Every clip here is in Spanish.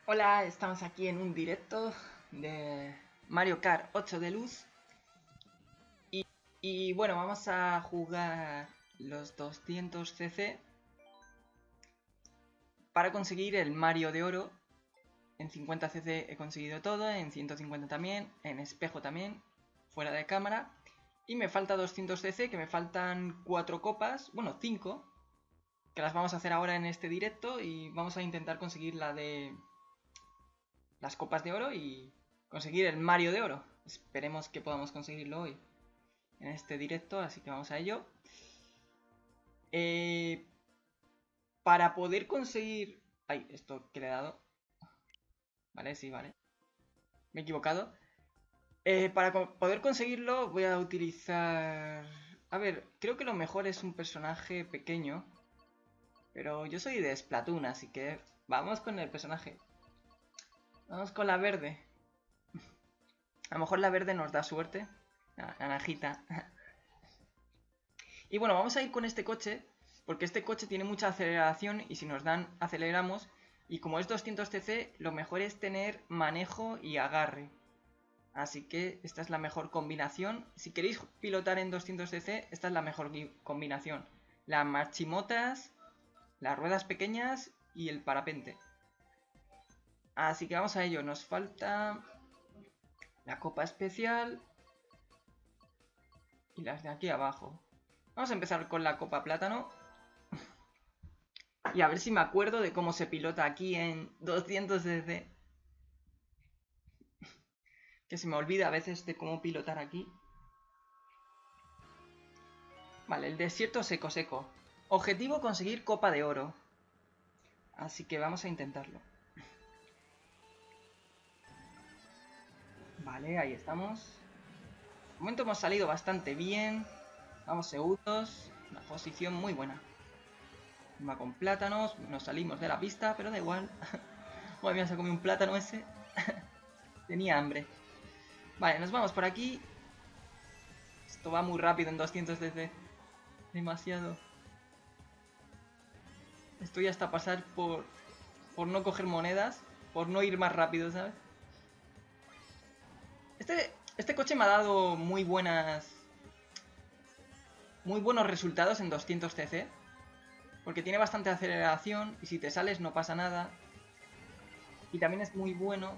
Hola, estamos aquí en un directo de Mario Kart 8 Deluxe y bueno, vamos a jugar los 200 cc para conseguir el Mario de oro. En 50 cc he conseguido todo, en 150 también, en espejo también, fuera de cámara. Y me falta 200 cc, que me faltan 4 copas, bueno 5, que las vamos a hacer ahora en este directo y vamos a intentar conseguir la de las copas de oro y conseguir el Mario de oro. Esperemos que podamos conseguirlo hoy en este directo, así que vamos a ello. Para poder conseguir... Ay, esto que le he dado. Vale, sí, vale. Me he equivocado. Para poder conseguirlo voy a utilizar... A ver, creo que lo mejor es un personaje pequeño. Pero yo soy de Splatoon, así que vamos con el personaje. Vamos con la verde. A lo mejor la verde nos da suerte. Naranjita. Y bueno, vamos a ir con este coche, porque este coche tiene mucha aceleración y si nos dan aceleramos. Y como es 200 cc, lo mejor es tener manejo y agarre. Así que esta es la mejor combinación. Si queréis pilotar en 200 cc, esta es la mejor combinación. Las marchimotas, las ruedas pequeñas y el parapente. Así que vamos a ello. Nos falta la copa especial y las de aquí abajo. Vamos a empezar con la copa plátano. Y a ver si me acuerdo de cómo se pilota aquí en 200 cc. Que se me olvida a veces de cómo pilotar aquí. Vale, el desierto seco seco. Objetivo conseguir copa de oro. Así que vamos a intentarlo. Vale, ahí estamos. De momento hemos salido bastante bien. Vamos segundos. Una posición muy buena. Va con plátanos. Nos salimos de la pista, pero da igual. Madre mía, se ha comido un plátano ese. Tenía hambre. Vale, nos vamos por aquí. Esto va muy rápido en 200 cc. Demasiado. Estoy hasta pasar por no coger monedas. Por no ir más rápido, ¿sabes? Este coche me ha dado muy buenos resultados en 200 cc. Porque tiene bastante aceleración y si te sales no pasa nada. Y también es muy bueno.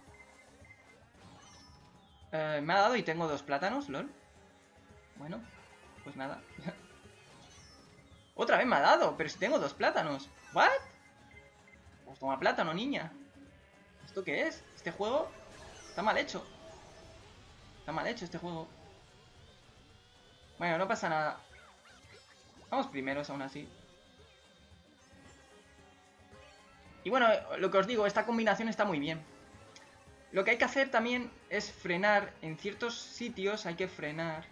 Me ha dado y tengo 2 plátanos, lol. Bueno, pues nada. Otra vez me ha dado, pero si tengo 2 plátanos. ¿What? Pues toma plátano, niña. ¿Esto qué es? Este juego está mal hecho. Está mal hecho este juego. Bueno, no pasa nada. Vamos primeros aún así. Y bueno, lo que os digo, esta combinación está muy bien. Lo que hay que hacer también es frenar. En ciertos sitios hay que frenar.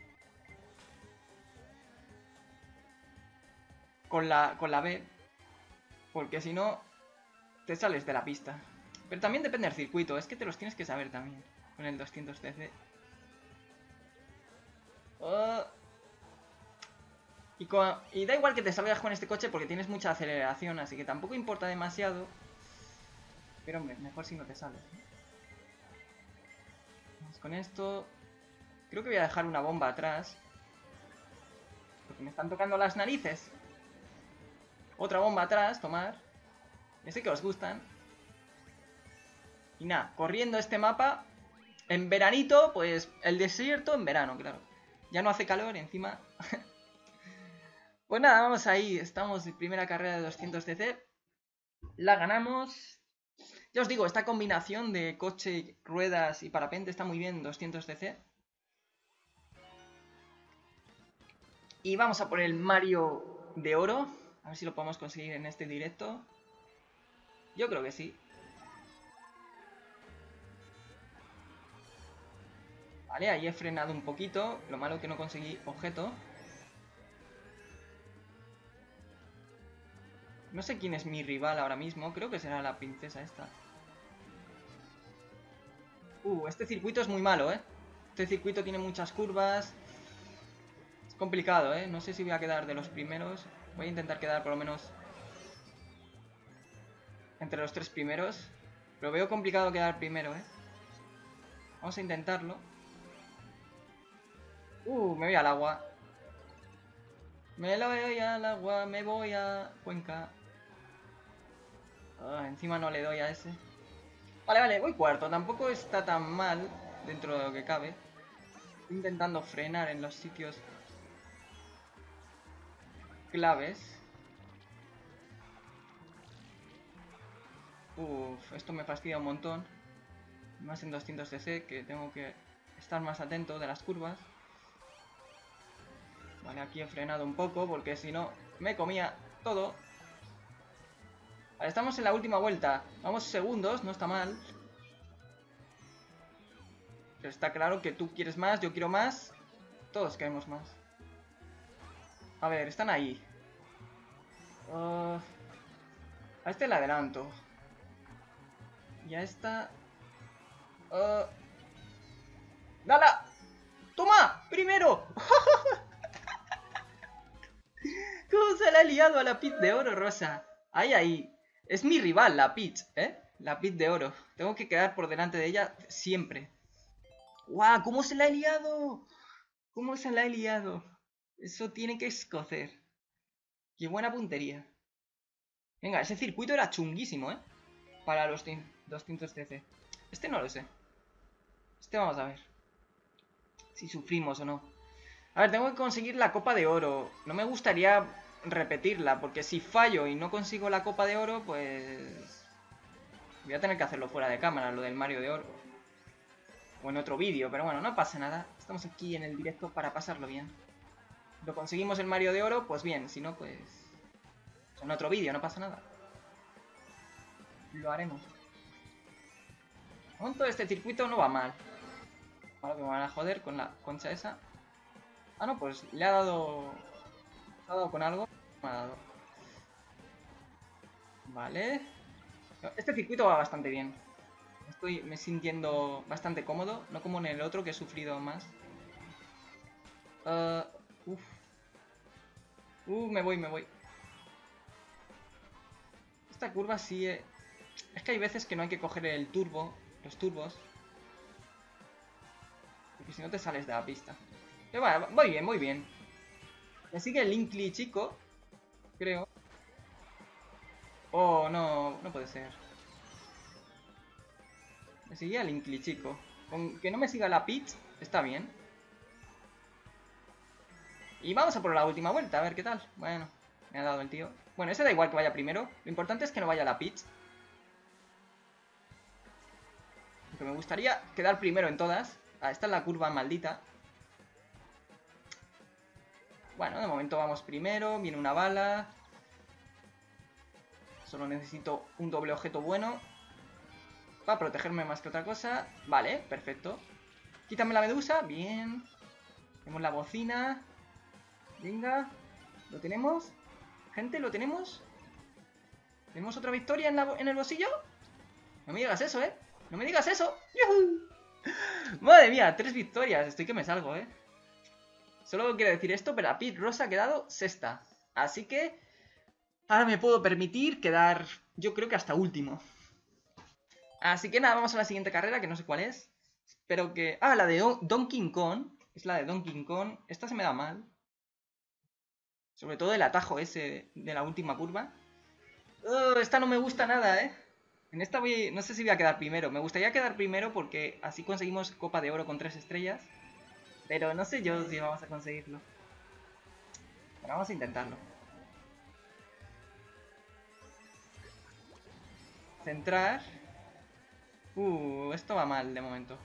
Con la B. Porque si no, te sales de la pista. Pero también depende del circuito. Es que te los tienes que saber también. Con el 200 cc. Y da igual que te salgas con este coche porque tienes mucha aceleración. Así que tampoco importa demasiado. Pero hombre, mejor si no te sales, ¿no? Vamos con esto. Creo que voy a dejar una bomba atrás. Porque me están tocando las narices. Otra bomba atrás, tomar. Ya sé que os gustan. Y nada, corriendo este mapa. En veranito, pues el desierto en verano, claro. Ya no hace calor, encima. Pues nada, vamos ahí. Estamos en primera carrera de 200 cc. La ganamos. Ya os digo, esta combinación de coche, ruedas y parapente está muy bien en 200 cc. Y vamos a por el Mario de oro. A ver si lo podemos conseguir en este directo. Yo creo que sí. Vale, ahí he frenado un poquito. Lo malo que no conseguí objeto. No sé quién es mi rival ahora mismo. Creo que será la princesa esta. Este circuito es muy malo, ¿eh? Este circuito tiene muchas curvas. Es complicado, ¿eh? No sé si voy a quedar de los primeros. Voy a intentar quedar por lo menos entre los 3 primeros. Pero veo complicado quedar primero, ¿eh? Vamos a intentarlo. Me voy al agua. Me lo voy al agua, me voy a Cuenca. Encima no le doy a ese. Vale, vale, voy cuarto. Tampoco está tan mal dentro de lo que cabe. Estoy intentando frenar en los sitios claves. Esto me fastidia un montón. Más en 200cc, que tengo que estar más atento de las curvas. Vale, aquí he frenado un poco porque si no me comía todo. Vale, estamos en la última vuelta. Vamos segundos, no está mal. Pero está claro que tú quieres más, yo quiero más. Todos queremos más. A ver, están ahí. A este le adelanto. Y a esta... ¡Dala! ¡Toma! ¡Primero! ¿Cómo se le ha liado a la Pit de oro, Rosa? Ahí, ahí. Es mi rival, la Pit, ¿eh? La Pit de oro. Tengo que quedar por delante de ella siempre. ¡Guau! ¿Cómo se la ha liado? ¿Cómo se la ha liado? Eso tiene que escocer. ¡Qué buena puntería! Venga, ese circuito era chunguísimo, ¿eh? Para los 200cc. Este no lo sé. Este vamos a ver. Si sufrimos o no. A ver, tengo que conseguir la copa de oro. No me gustaría repetirla, porque si fallo y no consigo la copa de oro, pues... voy a tener que hacerlo fuera de cámara, lo del Mario de oro. O en otro vídeo, pero bueno, no pasa nada. Estamos aquí en el directo para pasarlo bien. Lo conseguimos el Mario de oro, pues bien. Si no, pues... en otro vídeo, no pasa nada. Lo haremos. De momento este circuito no va mal. Ahora me van a joder con la concha esa. Ah, no, pues le ha dado... ¿ha dado con algo? Me ha dado. Vale. Este circuito va bastante bien. Me sintiendo bastante cómodo. No como en el otro que he sufrido más. Uf. Me voy. Esta curva sí... es que hay veces que no hay que coger el turbo. Los turbos. Porque si no te sales de la pista. Pero bueno, voy bien. Me sigue el Linkly chico. Creo. Oh, no puede ser. Me seguía el Linkly chico. Con que no me siga la Peach, está bien. Y vamos a por la última vuelta, a ver qué tal. Bueno, me ha dado el tío. Bueno, ese da igual que vaya primero. Lo importante es que no vaya la Peach. Porque me gustaría quedar primero en todas. Ah, esta es la curva maldita. Bueno, de momento vamos primero. Viene una bala. Solo necesito un doble objeto bueno. Para protegerme más que otra cosa. Vale, perfecto. Quítame la medusa. Bien. Tenemos la bocina. Venga. ¿Lo tenemos? Gente, ¿lo tenemos? ¿Tenemos otra victoria en el bolsillo? No me digas eso, ¿eh? ¡No me digas eso! ¡Yuhu! Madre mía, 3 victorias. Estoy que me salgo, ¿eh? Solo quiero decir esto, pero la Pit Rosa ha quedado sexta. Así que ahora me puedo permitir quedar, yo creo que hasta último. Así que nada, vamos a la siguiente carrera, que no sé cuál es. Espero que... ah, la de Donkey Kong. Es la de Donkey Kong. Esta se me da mal. Sobre todo el atajo ese de la última curva. Esta no me gusta nada, ¿eh? En esta voy... no sé si voy a quedar primero. Me gustaría quedar primero porque así conseguimos Copa de Oro con 3 estrellas. Pero no sé yo si vamos a conseguirlo. Pero vamos a intentarlo. Centrar. Esto va mal de momento.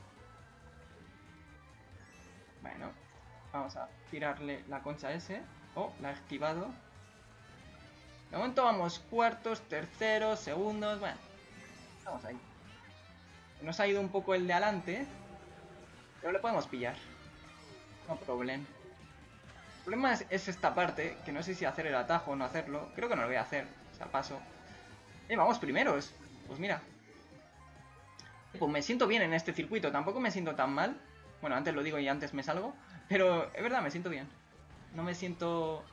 Bueno, vamos a tirarle la concha a ese. Oh, la he esquivado. De momento vamos cuartos, terceros, segundos. Bueno, estamos ahí. Nos ha ido un poco el de adelante. Pero le podemos pillar. No problema. El problema es esta parte, que no sé si hacer el atajo o no hacerlo. Creo que no lo voy a hacer. O sea, paso. Vamos primeros. Pues mira. Pues me siento bien en este circuito. Tampoco me siento tan mal. Bueno, antes lo digo y antes me salgo. Pero es verdad, me siento bien. No me siento...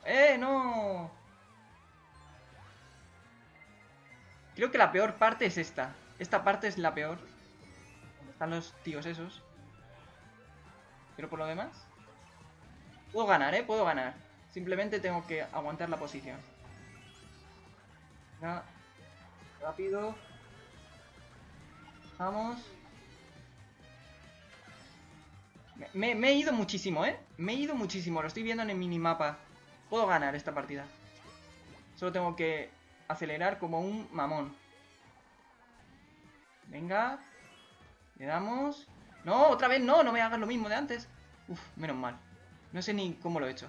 ¡No! Creo que la peor parte es esta. Esta parte es la peor. Donde están los tíos esos. Pero por lo demás... Puedo ganar, ¿eh? Puedo ganar. Simplemente tengo que aguantar la posición. Venga. Rápido. Vamos. Me he ido muchísimo, ¿eh? Me he ido muchísimo. Lo estoy viendo en el minimapa. Puedo ganar esta partida. Solo tengo que acelerar como un mamón. Venga. Le damos. No, otra vez no. No me hagas lo mismo de antes. Uf, menos mal. No sé ni cómo lo he hecho.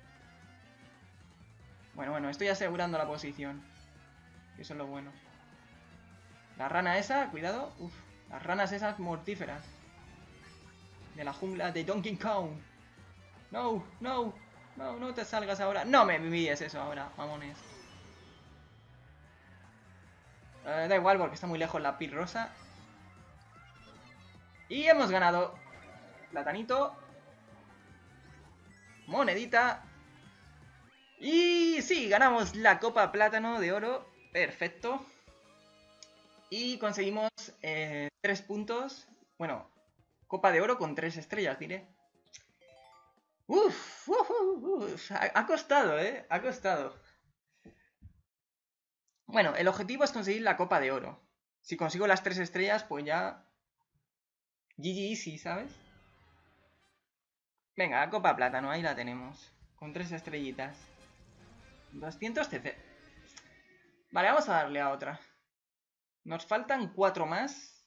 Bueno, estoy asegurando la posición. Eso es lo bueno. La rana esa, cuidado. Uf, las ranas esas mortíferas. De la jungla de Donkey Kong. No, no, no, no te salgas ahora. No me envíes eso ahora, mamones. Da igual porque está muy lejos la pil rosa. Y hemos ganado. Platanito. Monedita. Y sí, ganamos la copa plátano de oro. Perfecto. Y conseguimos 3 puntos. Bueno, copa de oro con 3 estrellas, diré. Uf, ha costado, ¿eh? Ha costado. Bueno, el objetivo es conseguir la copa de oro. Si consigo las 3 estrellas, pues ya... GG easy, ¿sabes? Venga, la copa plátano, ahí la tenemos. Con 3 estrellitas. 200 CC. Vale, vamos a darle a otra. Nos faltan 4 más.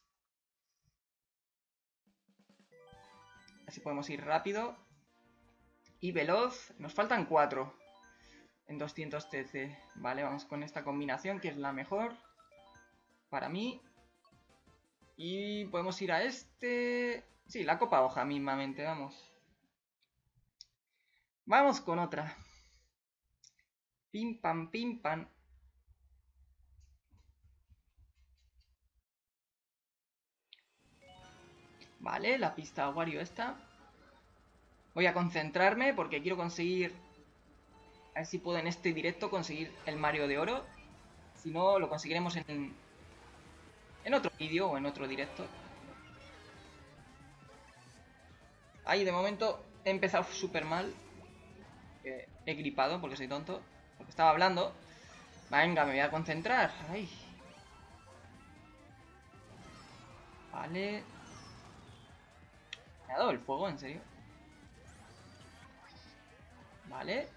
Así podemos ir rápido. Y veloz. Nos faltan 4. En 200 CC. Vale, vamos con esta combinación que es la mejor. Para mí. Y podemos ir a este... Sí, la copa hoja mismamente, vamos. Vamos con otra. Pim pam, pim pam. Vale, la pista Wario esta. Voy a concentrarme porque quiero conseguir... A ver si puedo en este directo conseguir el Mario de Oro. Si no, lo conseguiremos en otro vídeo o en otro directo. Ahí, de momento, he empezado súper mal. He gripado porque soy tonto. Porque estaba hablando. Venga, me voy a concentrar. Ay. Vale. ¿Me ha dado el fuego? ¿En serio? Vale.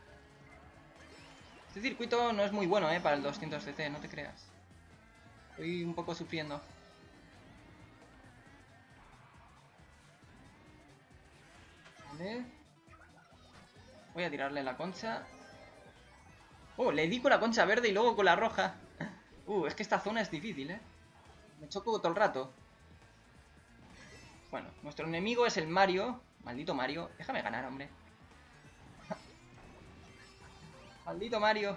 Este circuito no es muy bueno, para el 200cc, no te creas. Estoy un poco sufriendo. Vale. Voy a tirarle la concha. Oh, le di con la concha verde y luego con la roja. Es que esta zona es difícil, Me choco todo el rato. Bueno, nuestro enemigo es el Mario. Maldito Mario. Déjame ganar, hombre. Maldito Mario.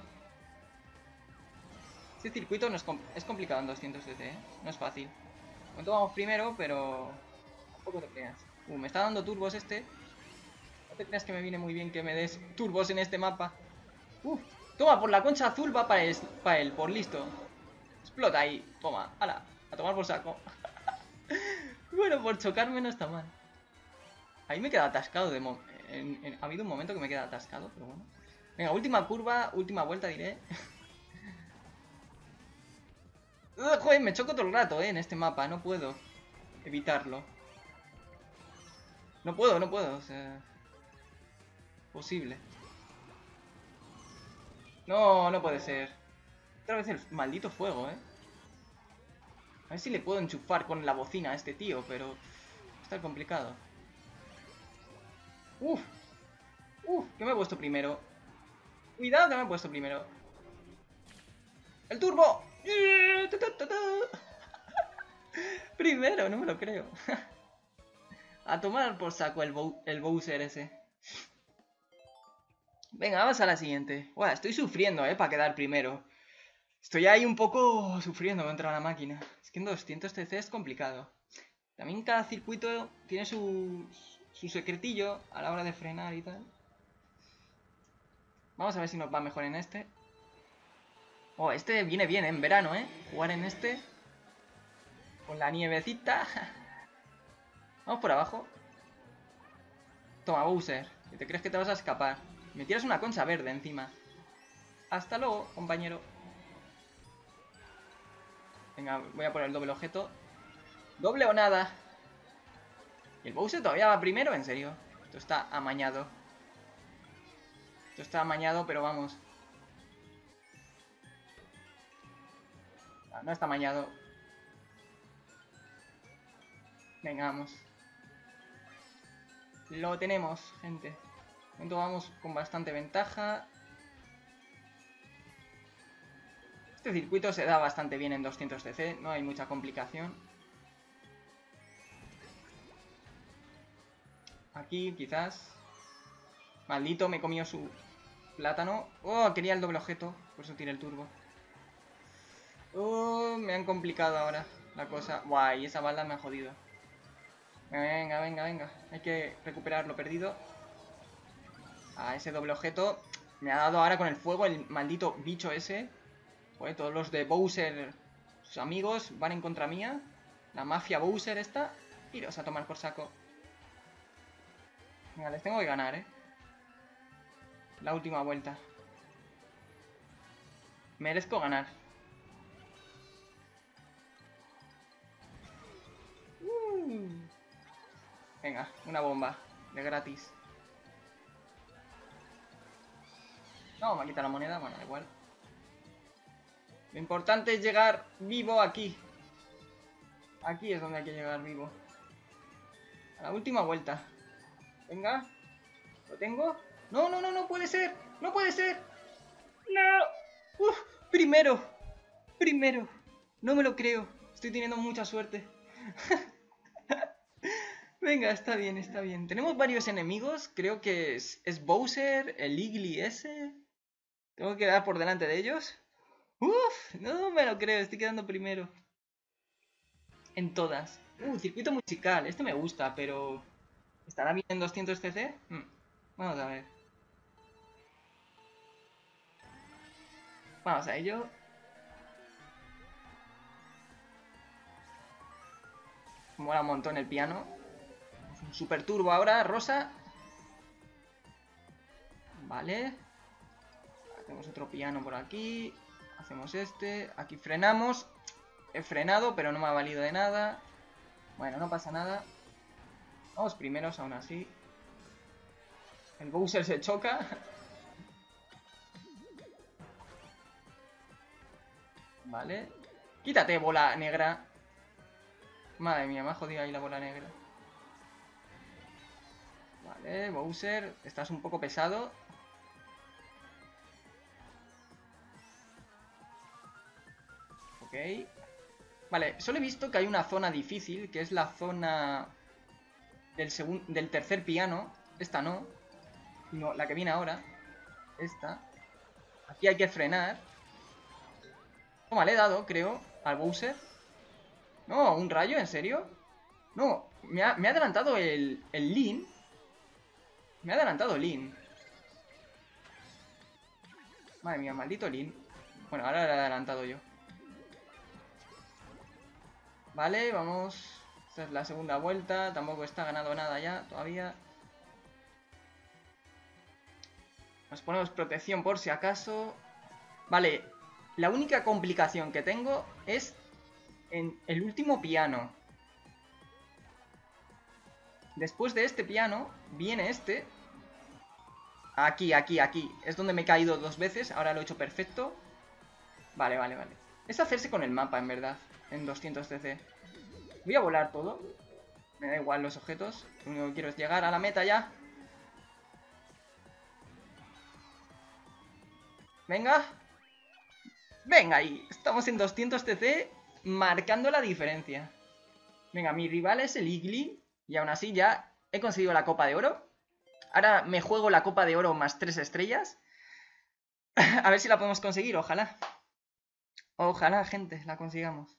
Este circuito no es complicado en 200cc, No es fácil. De momento vamos primero, pero... Tampoco te creas. Me está dando turbos este. No te creas que me viene muy bien que me des turbos en este mapa. Toma, por la concha azul va para él, por listo. Explota ahí. Toma, ala, a tomar por saco. Bueno, por chocarme no está mal. Ahí me queda atascado ha habido un momento que me queda atascado, pero bueno. Venga, última curva, última vuelta diré. Joder, me choco todo el rato, en este mapa. No puedo evitarlo. No puedo, o sea... Posible. No, no puede ser. Otra vez el maldito fuego, A ver si le puedo enchufar con la bocina a este tío, pero... Está complicado. Que me he puesto primero. Cuidado que me he puesto primero. ¡El turbo! Primero, no me lo creo. A tomar por saco el Bowser ese. Venga, vamos a la siguiente. Buah, estoy sufriendo, para quedar primero. Estoy ahí un poco sufriendo contra la máquina. Es que en 200cc es complicado. También cada circuito tiene su secretillo a la hora de frenar y tal. Vamos a ver si nos va mejor en este. Este viene bien, en verano, Jugar en este. Con la nievecita. Vamos por abajo. Toma, Bowser. ¿Que te crees que te vas a escapar? Me tiras una concha verde encima. Hasta luego, compañero. Venga, voy a poner el doble objeto. ¿Doble o nada? ¿Y el Bowser todavía va primero? ¿En serio? Esto está amañado. Esto está amañado, pero vamos. No está amañado. Venga, vamos. Lo tenemos, gente. De momento vamos con bastante ventaja. Este circuito se da bastante bien en 200cc. No hay mucha complicación. Aquí, quizás. Maldito, me comió su plátano. Oh, quería el doble objeto. Por eso tiré el turbo. Oh, me han complicado ahora la cosa. Guay, esa bala me ha jodido. Venga, venga, venga. Hay que recuperar lo perdido. Ese doble objeto me ha dado ahora con el fuego el maldito bicho ese. Joder, todos los de Bowser, sus amigos, van en contra mía. La mafia Bowser esta. Iros a tomar por saco. Venga, les tengo que ganar, La última vuelta. Merezco ganar. Venga, una bomba. De gratis. No, me ha quitado la moneda. Bueno, da igual. Lo importante es llegar vivo aquí. Aquí es donde hay que llegar vivo. A la última vuelta. Venga. ¿Lo tengo? No, no, no, no puede ser. No puede ser. No. Uf, primero. Primero. No me lo creo. Estoy teniendo mucha suerte. Venga, está bien, está bien. Tenemos varios enemigos. Creo que es Bowser, el Igly ese. Tengo que quedar por delante de ellos. Uf, no me lo creo. Estoy quedando primero. En todas. Circuito musical. Este me gusta, pero... ¿estará bien en 200cc? Vamos a ver. Vamos a ello. Mola un montón el piano. Un super turbo ahora, rosa. Vale. Hacemos otro piano por aquí. Hacemos este. Aquí frenamos. He frenado, pero no me ha valido de nada. Bueno, no pasa nada. Vamos primeros aún así. El Bowser se choca. Vale. Quítate, bola negra. Madre mía, me ha jodido ahí la bola negra. Vale, Bowser, estás un poco pesado. Ok. Vale, solo he visto que hay una zona difícil, que es la zona del tercer piano. Esta no, sino la que viene ahora. Esta. Aquí hay que frenar. Toma, le he dado, creo, al Bowser. No, ¿un rayo? ¿En serio? No, me ha adelantado el Link. Me ha adelantado Link. Madre mía, maldito Link. Bueno, ahora lo he adelantado yo. Vale, vamos. Esta es la segunda vuelta. Tampoco está ganado nada ya, todavía. Nos ponemos protección por si acaso. Vale, la única complicación que tengo es en el último piano. Después de este piano viene este. Aquí, aquí, aquí. Es donde me he caído 2 veces. Ahora lo he hecho perfecto. Vale, vale, vale. Es hacerse con el mapa, en verdad. En 200cc. Voy a volar todo. Me da igual los objetos. Lo único que quiero es llegar a la meta ya. Venga. Venga ahí. Estamos en 200cc. Marcando la diferencia. Venga, mi rival es el Igly. Y aún así ya he conseguido la Copa de Oro. Ahora me juego la Copa de Oro más 3 estrellas. A ver si la podemos conseguir, ojalá. Ojalá, gente, la consigamos.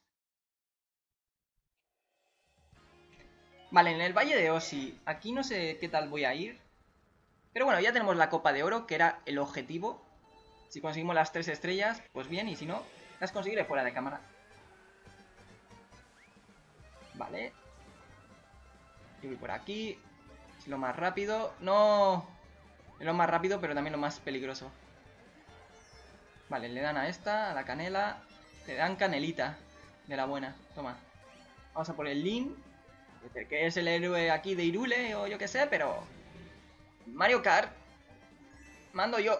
Vale, en el Valle de Osi. Aquí no sé qué tal voy a ir. Pero bueno, ya tenemos la Copa de Oro, que era el objetivo. Si conseguimos las 3 estrellas, pues bien. Y si no, las conseguiré fuera de cámara. Vale. Yo voy por aquí. Es lo más rápido. ¡No! Es lo más rápido, pero también lo más peligroso. Vale, le dan a esta, a la canela. Le dan canelita. De la buena. Toma. Vamos a por el Link. Que es el héroe aquí de Hyrule o yo qué sé, pero... Mario Kart. Mando yo.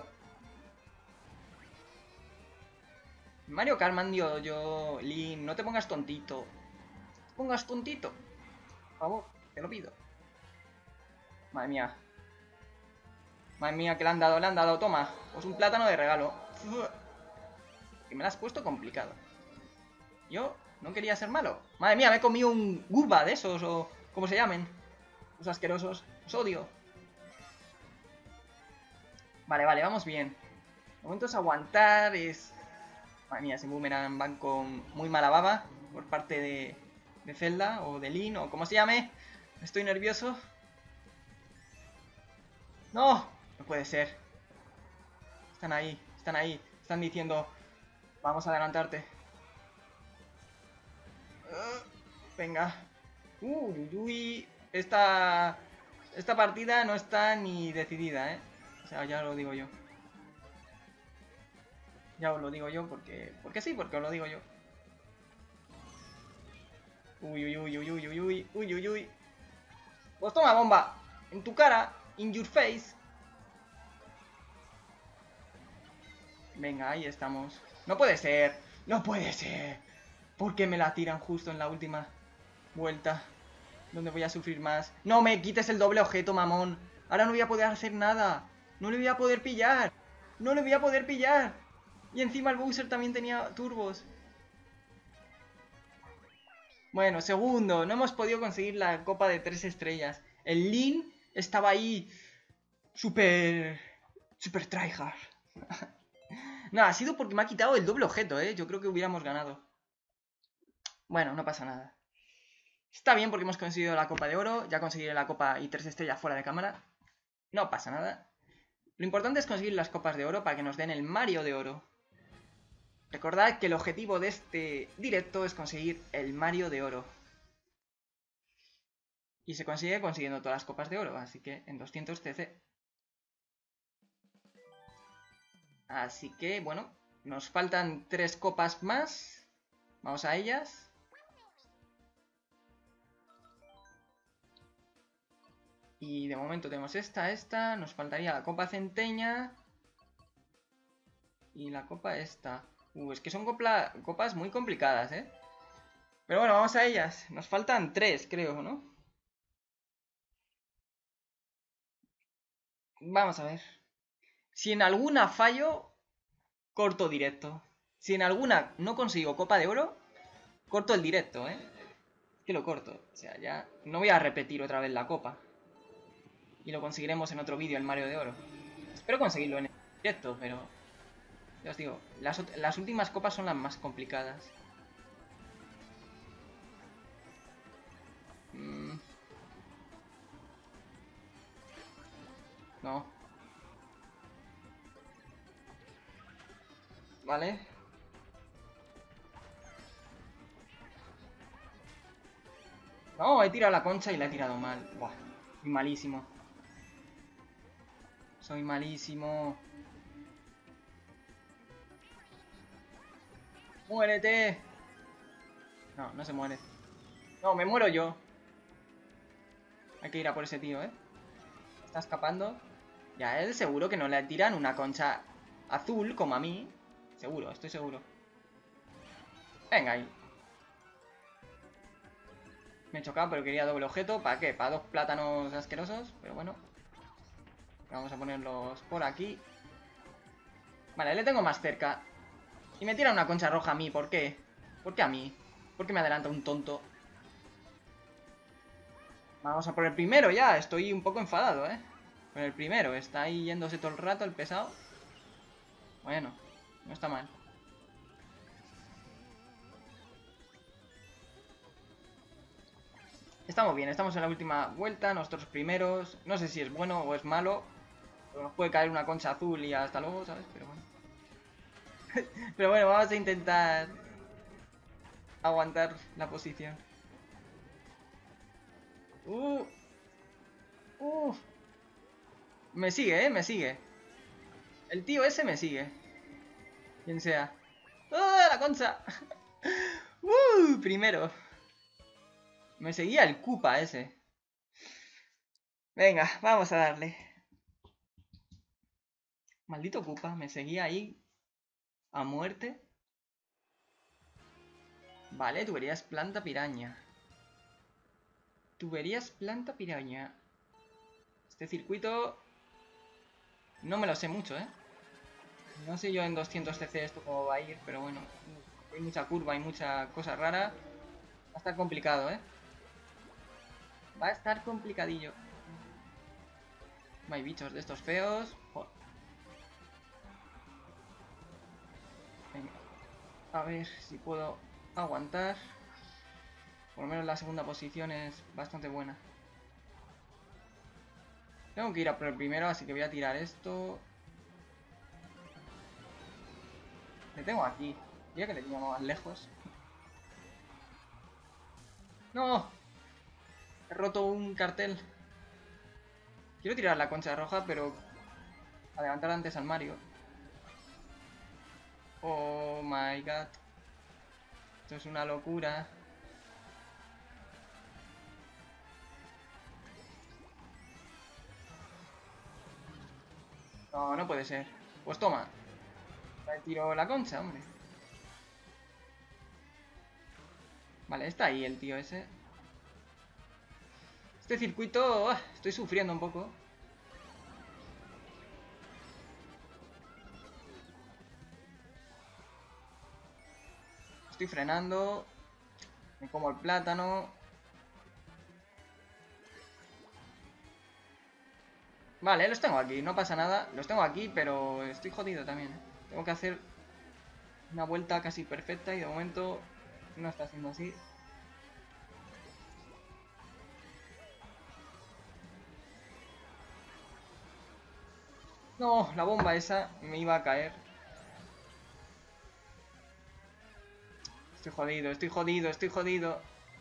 Mario Kart mando yo. Link, no te pongas tontito. No te pongas tontito. Por favor, te lo pido. Madre mía. Madre mía, que le han dado. Toma. Pues un plátano de regalo. Que me lo has puesto complicado. Yo no quería ser malo. Madre mía, me he comido un Goomba de esos, o como se llamen. Los asquerosos. Os odio. Vale, vale, vamos bien. El momento es aguantar, es... Madre mía, ese boomerang van con muy mala baba por parte de Zelda o de Link o como se llame. Estoy nervioso. ¡No! No puede ser. Están ahí, están ahí. Están diciendo... Vamos a adelantarte. Venga. Uy, uy. Esta partida no está ni decidida, ¿eh? O sea, ya lo digo yo. Ya os lo digo yo porque... Porque sí, porque os lo digo yo. Uy, uy, uy, uy, uy, uy, uy, uy, uy, uy. Pues toma bomba. En tu cara. In your face. Venga, ahí estamos. No puede ser. No puede ser. ¿Por qué me la tiran justo en la última vuelta? Donde voy a sufrir más. No me quites el doble objeto, mamón. Ahora no voy a poder hacer nada. No le voy a poder pillar. No le voy a poder pillar. Y encima el Bowser también tenía turbos. Bueno, segundo. No hemos podido conseguir la copa de 3 estrellas. El Link estaba ahí. Súper tryhard. No, ha sido porque me ha quitado el doble objeto, ¿eh? Yo creo que hubiéramos ganado. Bueno, no pasa nada. Está bien porque hemos conseguido la copa de oro. Ya conseguiré la copa y 3 estrellas fuera de cámara. No pasa nada. Lo importante es conseguir las copas de oro para que nos den el Mario de oro. Recordad que el objetivo de este directo es conseguir el Mario de oro. Y se consigue consiguiendo todas las copas de oro, así que en 200 CC. Así que, bueno, nos faltan 3 copas más. Vamos a ellas. Y de momento tenemos esta. Nos faltaría la copa centeña. Y la copa esta. Es que son copas muy complicadas, ¿eh? Pero bueno, vamos a ellas. Nos faltan 3, creo, ¿no? Vamos a ver. Si en alguna fallo, corto directo. Si en alguna no consigo copa de oro, corto el directo, ¿eh? Que lo corto. O sea, ya no voy a repetir otra vez la copa. Y lo conseguiremos en otro vídeo, el Mario de Oro. Espero conseguirlo en el directo, pero... Ya os digo, las últimas copas son las más complicadas. No. Vale. No, he tirado la concha y la he tirado mal. Buah, soy malísimo. Soy malísimo. ¡Muérete! No, no se muere. No, me muero yo. Hay que ir a por ese tío, ¿eh? Está escapando. Ya, él seguro que no le tiran una concha azul como a mí. Seguro, estoy seguro. Venga ahí. Me he chocado, pero quería doble objeto. ¿Para qué? Para 2 plátanos asquerosos. Pero bueno. Vamos a ponerlos por aquí. Vale, le tengo más cerca. Y me tira una concha roja a mí. ¿Por qué? ¿Por qué a mí? ¿Por qué me adelanta un tonto? Vamos a por el primero ya. Estoy un poco enfadado, ¿eh? Con el primero. Está ahí yéndose todo el rato el pesado. Bueno, no está mal. Estamos bien, estamos en la última vuelta, nosotros primeros. No sé si es bueno o es malo. Nos puede caer una concha azul y hasta luego, ¿sabes? Pero bueno. Pero bueno, vamos a intentar aguantar la posición. Uh, uh. Me sigue, me sigue. El tío ese me sigue. Quien sea. ¡Ah, la concha! Primero. Me seguía el Koopa ese. Venga, vamos a darle. Maldito Koopa, me seguía ahí a muerte. Vale, tuberías planta piraña. Tuberías planta piraña. Este circuito no me lo sé mucho, ¿eh? No sé yo en 200 cc esto cómo va a ir, pero bueno. Hay mucha curva, hay mucha cosa rara. Va a estar complicado, ¿eh? Va a estar complicadillo. Hay bichos de estos feos. Joder. Venga. A ver si puedo aguantar. Por lo menos la segunda posición es bastante buena. Tengo que ir a por el primero, así que voy a tirar esto. Le tengo aquí. Ya que le tengo más lejos. ¡No! He roto un cartel. Quiero tirar la concha roja, pero a levantar antes al Mario. Oh my god. Esto es una locura. No, no puede ser. Pues toma. Le tiro la concha, hombre. Vale, está ahí el tío ese. Este circuito... estoy sufriendo un poco. Estoy frenando. Me como el plátano. Vale, los tengo aquí, no pasa nada. Los tengo aquí, pero estoy jodido también, ¿eh? Tengo que hacer una vuelta casi perfecta y de momento no está siendo así. No, la bomba esa me iba a caer. Estoy jodido, estoy jodido, estoy jodido.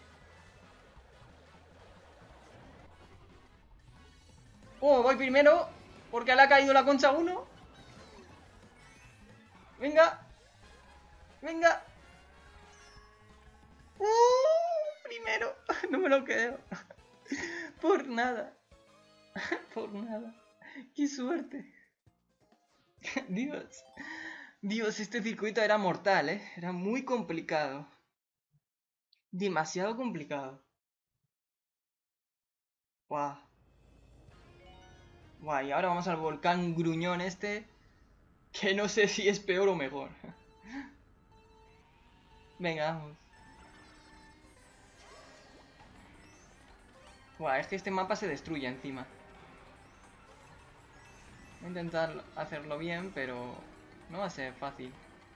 Oh, voy primero porque le ha caído la concha a uno. Venga, venga. Primero. No me lo creo. Por nada. Por nada. Qué suerte. Dios. Dios, este circuito era mortal, ¿eh? Era muy complicado. Demasiado complicado. Guau. Guau, y ahora vamos al volcán gruñón este. Que no sé si es peor o mejor. Venga, vamos. Guau, es que este mapa se destruye encima. Voy a intentar hacerlo bien, pero no va a ser fácil.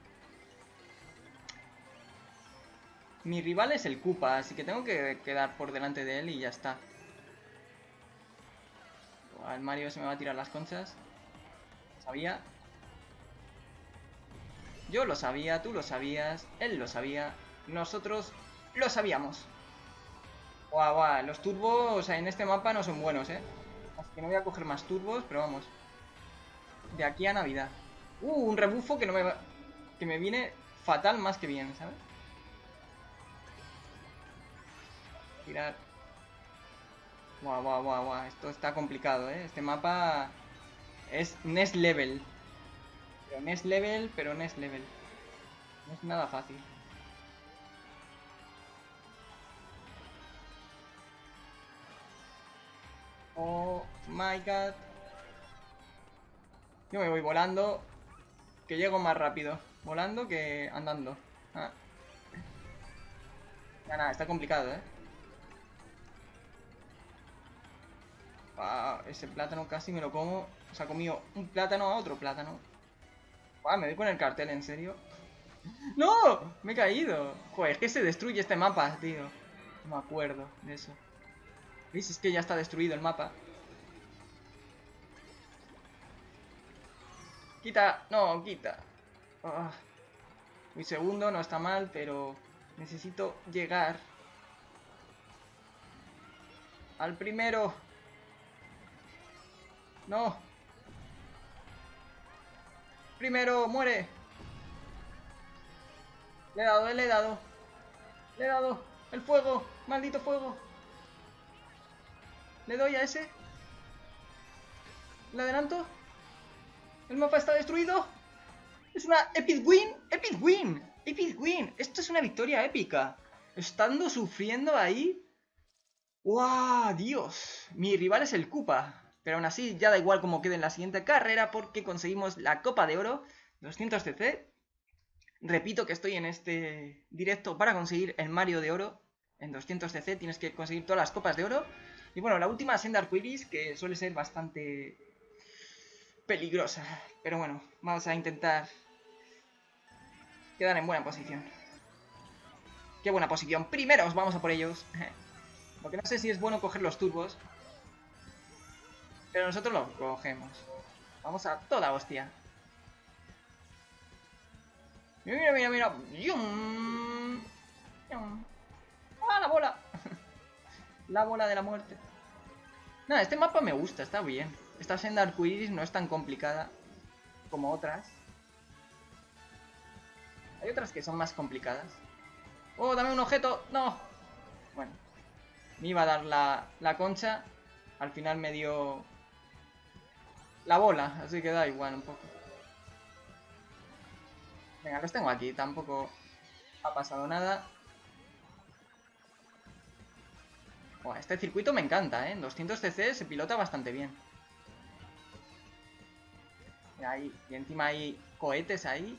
Mi rival es el Koopa, así que tengo que quedar por delante de él y ya está. El Mario se me va a tirar las conchas. Sabía. Yo lo sabía, tú lo sabías, él lo sabía, nosotros lo sabíamos. Guau, guau, los turbos en este mapa no son buenos, ¿eh? Así que no voy a coger más turbos, pero vamos. De aquí a Navidad. Un rebufo que no me va... que me viene fatal más que bien, ¿sabes? Tirar. Guau, guau, guau, guau. Esto está complicado, ¿eh? Este mapa es Next Level. Pero Next Level, pero Next Level. No es nada fácil. Oh my god. Yo me voy volando. Que llego más rápido. Volando que andando. Ah. Nada, está complicado, ¿eh? Ese plátano casi me lo como. O sea, ha comido un plátano a otro plátano. Me doy con el cartel, ¿en serio? ¡No! Me he caído. Joder, es que se destruye este mapa, tío. No me acuerdo de eso. ¿Veis? Es que ya está destruido el mapa. Quita. No, quita. Mi segundo no está mal, pero necesito llegar Al primero. No. Primero, muere. Le he dado, le he dado. Le he dado. El fuego. Maldito fuego. Le doy a ese. ¿Le adelanto? El mapa está destruido. Es una epic win. Epic win. Epic win. Esto es una victoria épica. Estando sufriendo ahí. ¡Wow! Dios. Mi rival es el Koopa. Pero aún así ya da igual cómo quede en la siguiente carrera porque conseguimos la Copa de Oro 200cc. Repito que estoy en este directo para conseguir el Mario de Oro en 200cc. Tienes que conseguir todas las copas de oro. Y bueno, la última senda arcoiris, que suele ser bastante peligrosa. Pero bueno, vamos a intentar quedar en buena posición. ¡Qué buena posición! Primeros, vamos a por ellos. Lo que no sé si es bueno coger los turbos. Pero nosotros los cogemos. Vamos a toda hostia. Mira, mira, mira. ¡Yum! ¡Yum! ¡Ah, la bola! La bola de la muerte. Nada, este mapa me gusta, está bien. Esta senda arcoiris no es tan complicada como otras. Hay otras que son más complicadas. ¡Oh, dame un objeto! ¡No! Bueno. Me iba a dar la concha. Al final me dio la bola, así que da igual un poco. Venga, los tengo aquí, tampoco ha pasado nada. Buah, este circuito me encanta, ¿eh? En 200cc se pilota bastante bien. Ahí, y encima hay cohetes ahí.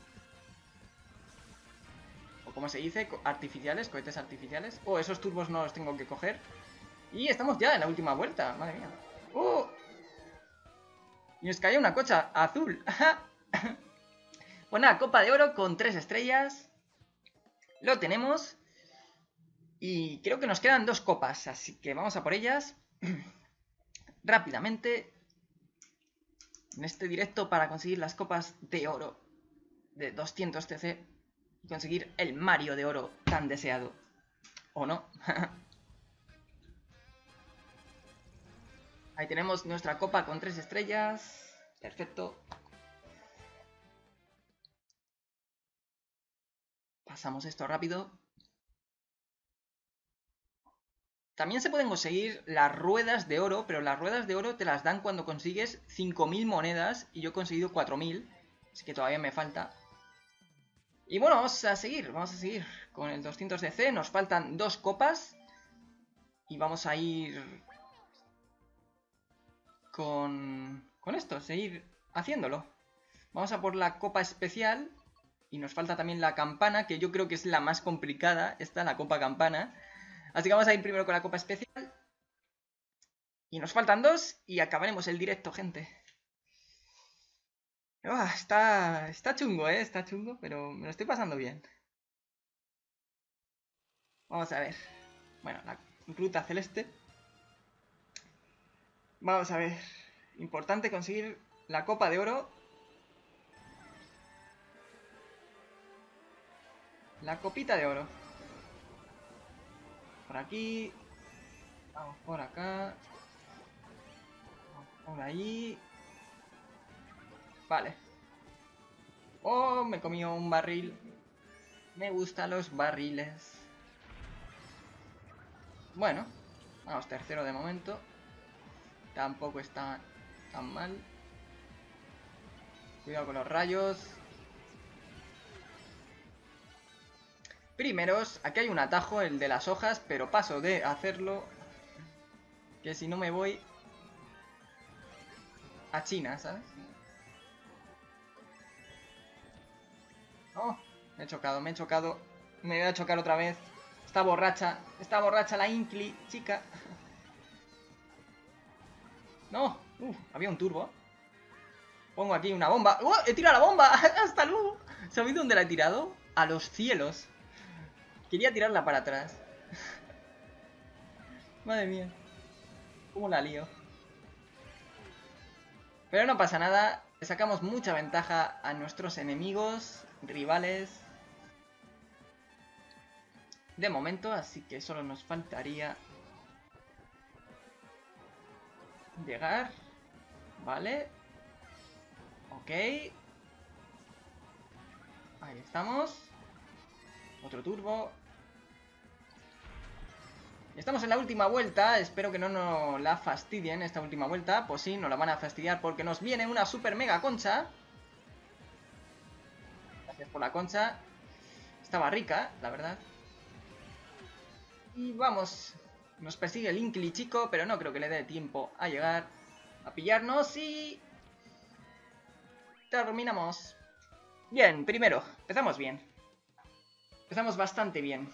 O como se dice, artificiales, cohetes artificiales. Oh, esos turbos no los tengo que coger. Y estamos ya en la última vuelta, madre mía. ¡Oh! Y nos cayó una cocha azul. Pues nada, Copa de Oro con 3 estrellas. Lo tenemos. Y creo que nos quedan 2 copas, así que vamos a por ellas. Rápidamente. En este directo para conseguir las copas de oro de 200cc. Y conseguir el Mario de Oro tan deseado. ¿O no? Ahí tenemos nuestra copa con 3 estrellas. Perfecto. Pasamos esto rápido. También se pueden conseguir las ruedas de oro, pero las ruedas de oro te las dan cuando consigues 5000 monedas y yo he conseguido 4000, así que todavía me falta. Y bueno, vamos a seguir con el 200cc, nos faltan 2 copas y vamos a ir con esto, seguir haciéndolo. Vamos a por la copa especial y nos falta también la campana, que yo creo que es la más complicada, esta, la copa campana. Así que vamos a ir primero con la copa especial. Y nos faltan 2 y acabaremos el directo, gente. Está chungo, está chungo, pero me lo estoy pasando bien. Vamos a ver. Bueno, la ruta celeste. Vamos a ver. Importante conseguir la copa de oro. La copita de oro. Por aquí. Vamos por acá. Vamos por ahí. Vale. Oh, me comió un barril. Me gustan los barriles. Bueno. Vamos, tercero de momento. Tampoco está tan mal. Cuidado con los rayos. Primeros, aquí hay un atajo, el de las hojas, pero paso de hacerlo. Que si no me voy a China, ¿sabes? Oh, me he chocado, me he chocado. Me voy a chocar otra vez. Está borracha la Incli, chica. No, había un turbo. Pongo aquí una bomba. ¡Oh! ¡He tirado la bomba! ¡Hasta luego! ¿Sabéis dónde la he tirado? A los cielos. Quería tirarla para atrás. Madre mía. ¿Cómo la lío? Pero no pasa nada. Le sacamos mucha ventaja a nuestros enemigos, rivales. De momento, así que solo nos faltaría Llegar. Vale. Ok. Ahí estamos. Otro turbo. Estamos en la última vuelta. Espero que no nos la fastidien esta última vuelta. Pues sí, nos la van a fastidiar porque nos viene una super mega concha. Gracias por la concha. Estaba rica, la verdad. Y vamos. Nos persigue el Inkly chico, pero no creo que le dé tiempo a llegar a pillarnos y... terminamos. Bien, primero. Empezamos bien. Empezamos bastante bien.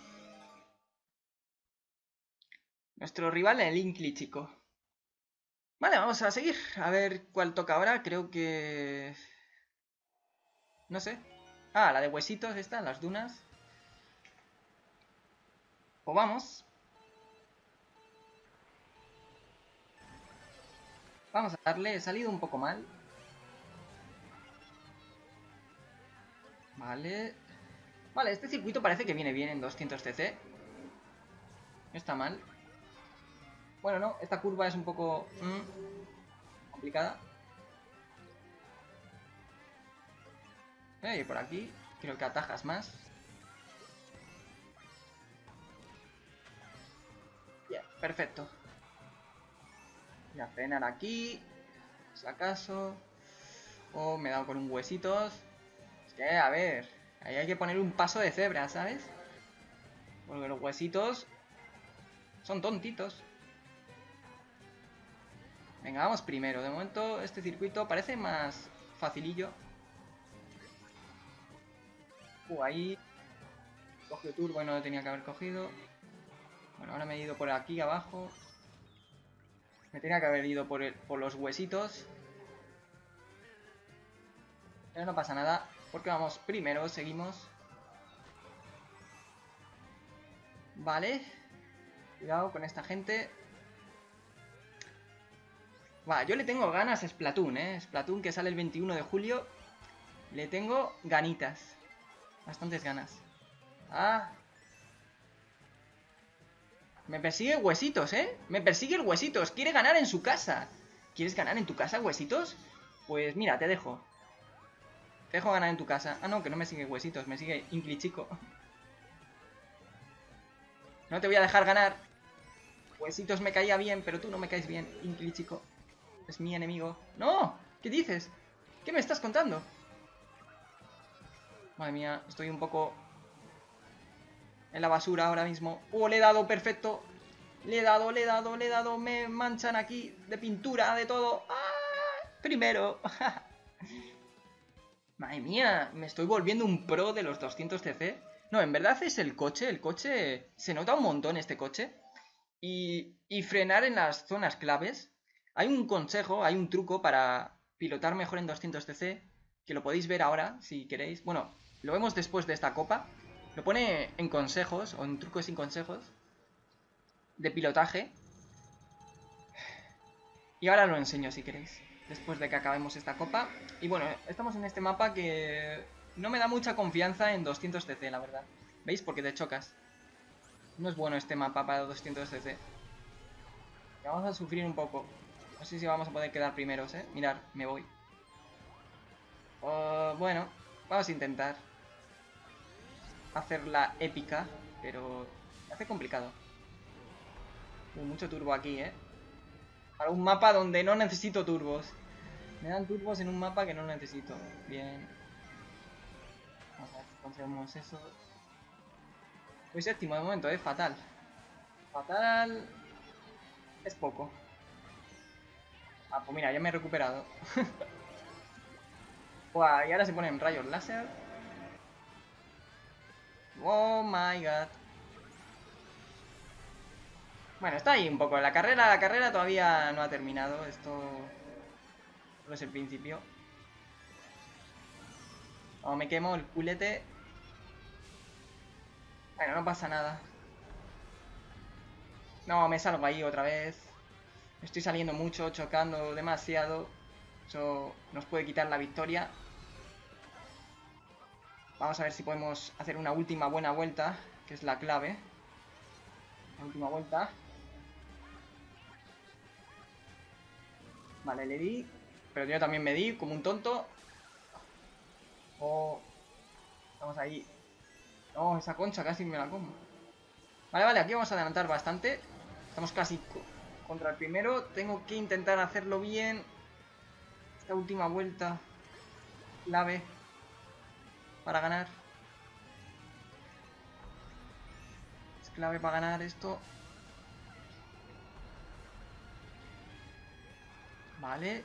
Nuestro rival, el Inkly chico. Vale, vamos a seguir. A ver cuál toca ahora. Creo que... no sé. Ah, la de huesitos esta, las dunas. Pues vamos. Vamos a darle. He salido un poco mal. Vale. Vale, este circuito parece que viene bien en 200cc. No está mal. Bueno, no, esta curva es un poco... complicada. Y por aquí creo que atajas más. Bien, perfecto. Voy a frenar aquí. Si acaso. Oh, me he dado con un huesitos. Es que, a ver, ahí hay que poner un paso de cebra, ¿sabes? Porque los huesitos son tontitos. Venga, vamos primero. De momento este circuito parece más facilillo. Ahí. Cogió turbo y no lo tenía que haber cogido. Bueno, ahora me he ido por aquí abajo. Me tenía que haber ido por los huesitos. Pero no pasa nada, porque vamos primero, seguimos. Vale. Cuidado con esta gente. Va, yo le tengo ganas a Splatoon, Splatoon que sale el 21 de julio. Le tengo ganitas. Bastantes ganas. Ah. Me persigue Huesitos, Me persigue el Huesitos. Quiere ganar en su casa. ¿Quieres ganar en tu casa, Huesitos? Pues mira, te dejo. Te dejo ganar en tu casa. Ah, no, que no me sigue Huesitos. Me sigue Inkly chico. No te voy a dejar ganar. Huesitos me caía bien, pero tú no me caes bien, Inkly chico. Es mi enemigo. ¡No! ¿Qué dices? ¿Qué me estás contando? Madre mía, estoy un poco en la basura ahora mismo. ¡Oh, le he dado perfecto! Le he dado. Me manchan aquí de pintura, de todo. ¡Ah! Primero. Madre mía, me estoy volviendo un pro de los 200cc. No, en verdad es el coche. El coche... se nota un montón este coche. Y frenar en las zonas claves. Hay un consejo, hay un truco para pilotar mejor en 200cc, que lo podéis ver ahora, si queréis. Bueno, lo vemos después de esta copa. Lo pone en consejos, o en trucos y consejos, de pilotaje. Y ahora lo enseño si queréis, después de que acabemos esta copa. Y bueno, estamos en este mapa que no me da mucha confianza en 200cc, la verdad. ¿Veis? Porque te chocas. No es bueno este mapa para 200cc. Vamos a sufrir un poco. No sé si vamos a poder quedar primeros, Mirad, me voy. Bueno, vamos a intentar hacerla épica, pero se hace complicado. Mucho turbo aquí, Para un mapa donde no necesito turbos. Me dan turbos en un mapa que no necesito. Bien. Vamos a ver si conseguimos eso. Voy séptimo de momento, fatal. Fatal. Es poco. Ah, pues mira, ya me he recuperado. Buah, y ahora se ponen rayos láser. Oh my god. Bueno, está ahí un poco. La carrera todavía no ha terminado. Esto solo es el principio. Oh, me quemo el culete. Bueno, no pasa nada. No, me salgo ahí otra vez. Estoy saliendo mucho, chocando demasiado. Eso nos puede quitar la victoria. Vamos a ver si podemos hacer una última buena vuelta, que es la clave. La última vuelta. Vale, le di. Pero yo también me di, como un tonto. Oh. Estamos ahí. No, esa concha casi me la como. Vale, vale, aquí vamos a adelantar bastante. Estamos casi contra el primero. Tengo que intentar hacerlo bien. Esta última vuelta. Clave. Para ganar. Es clave para ganar esto. Vale.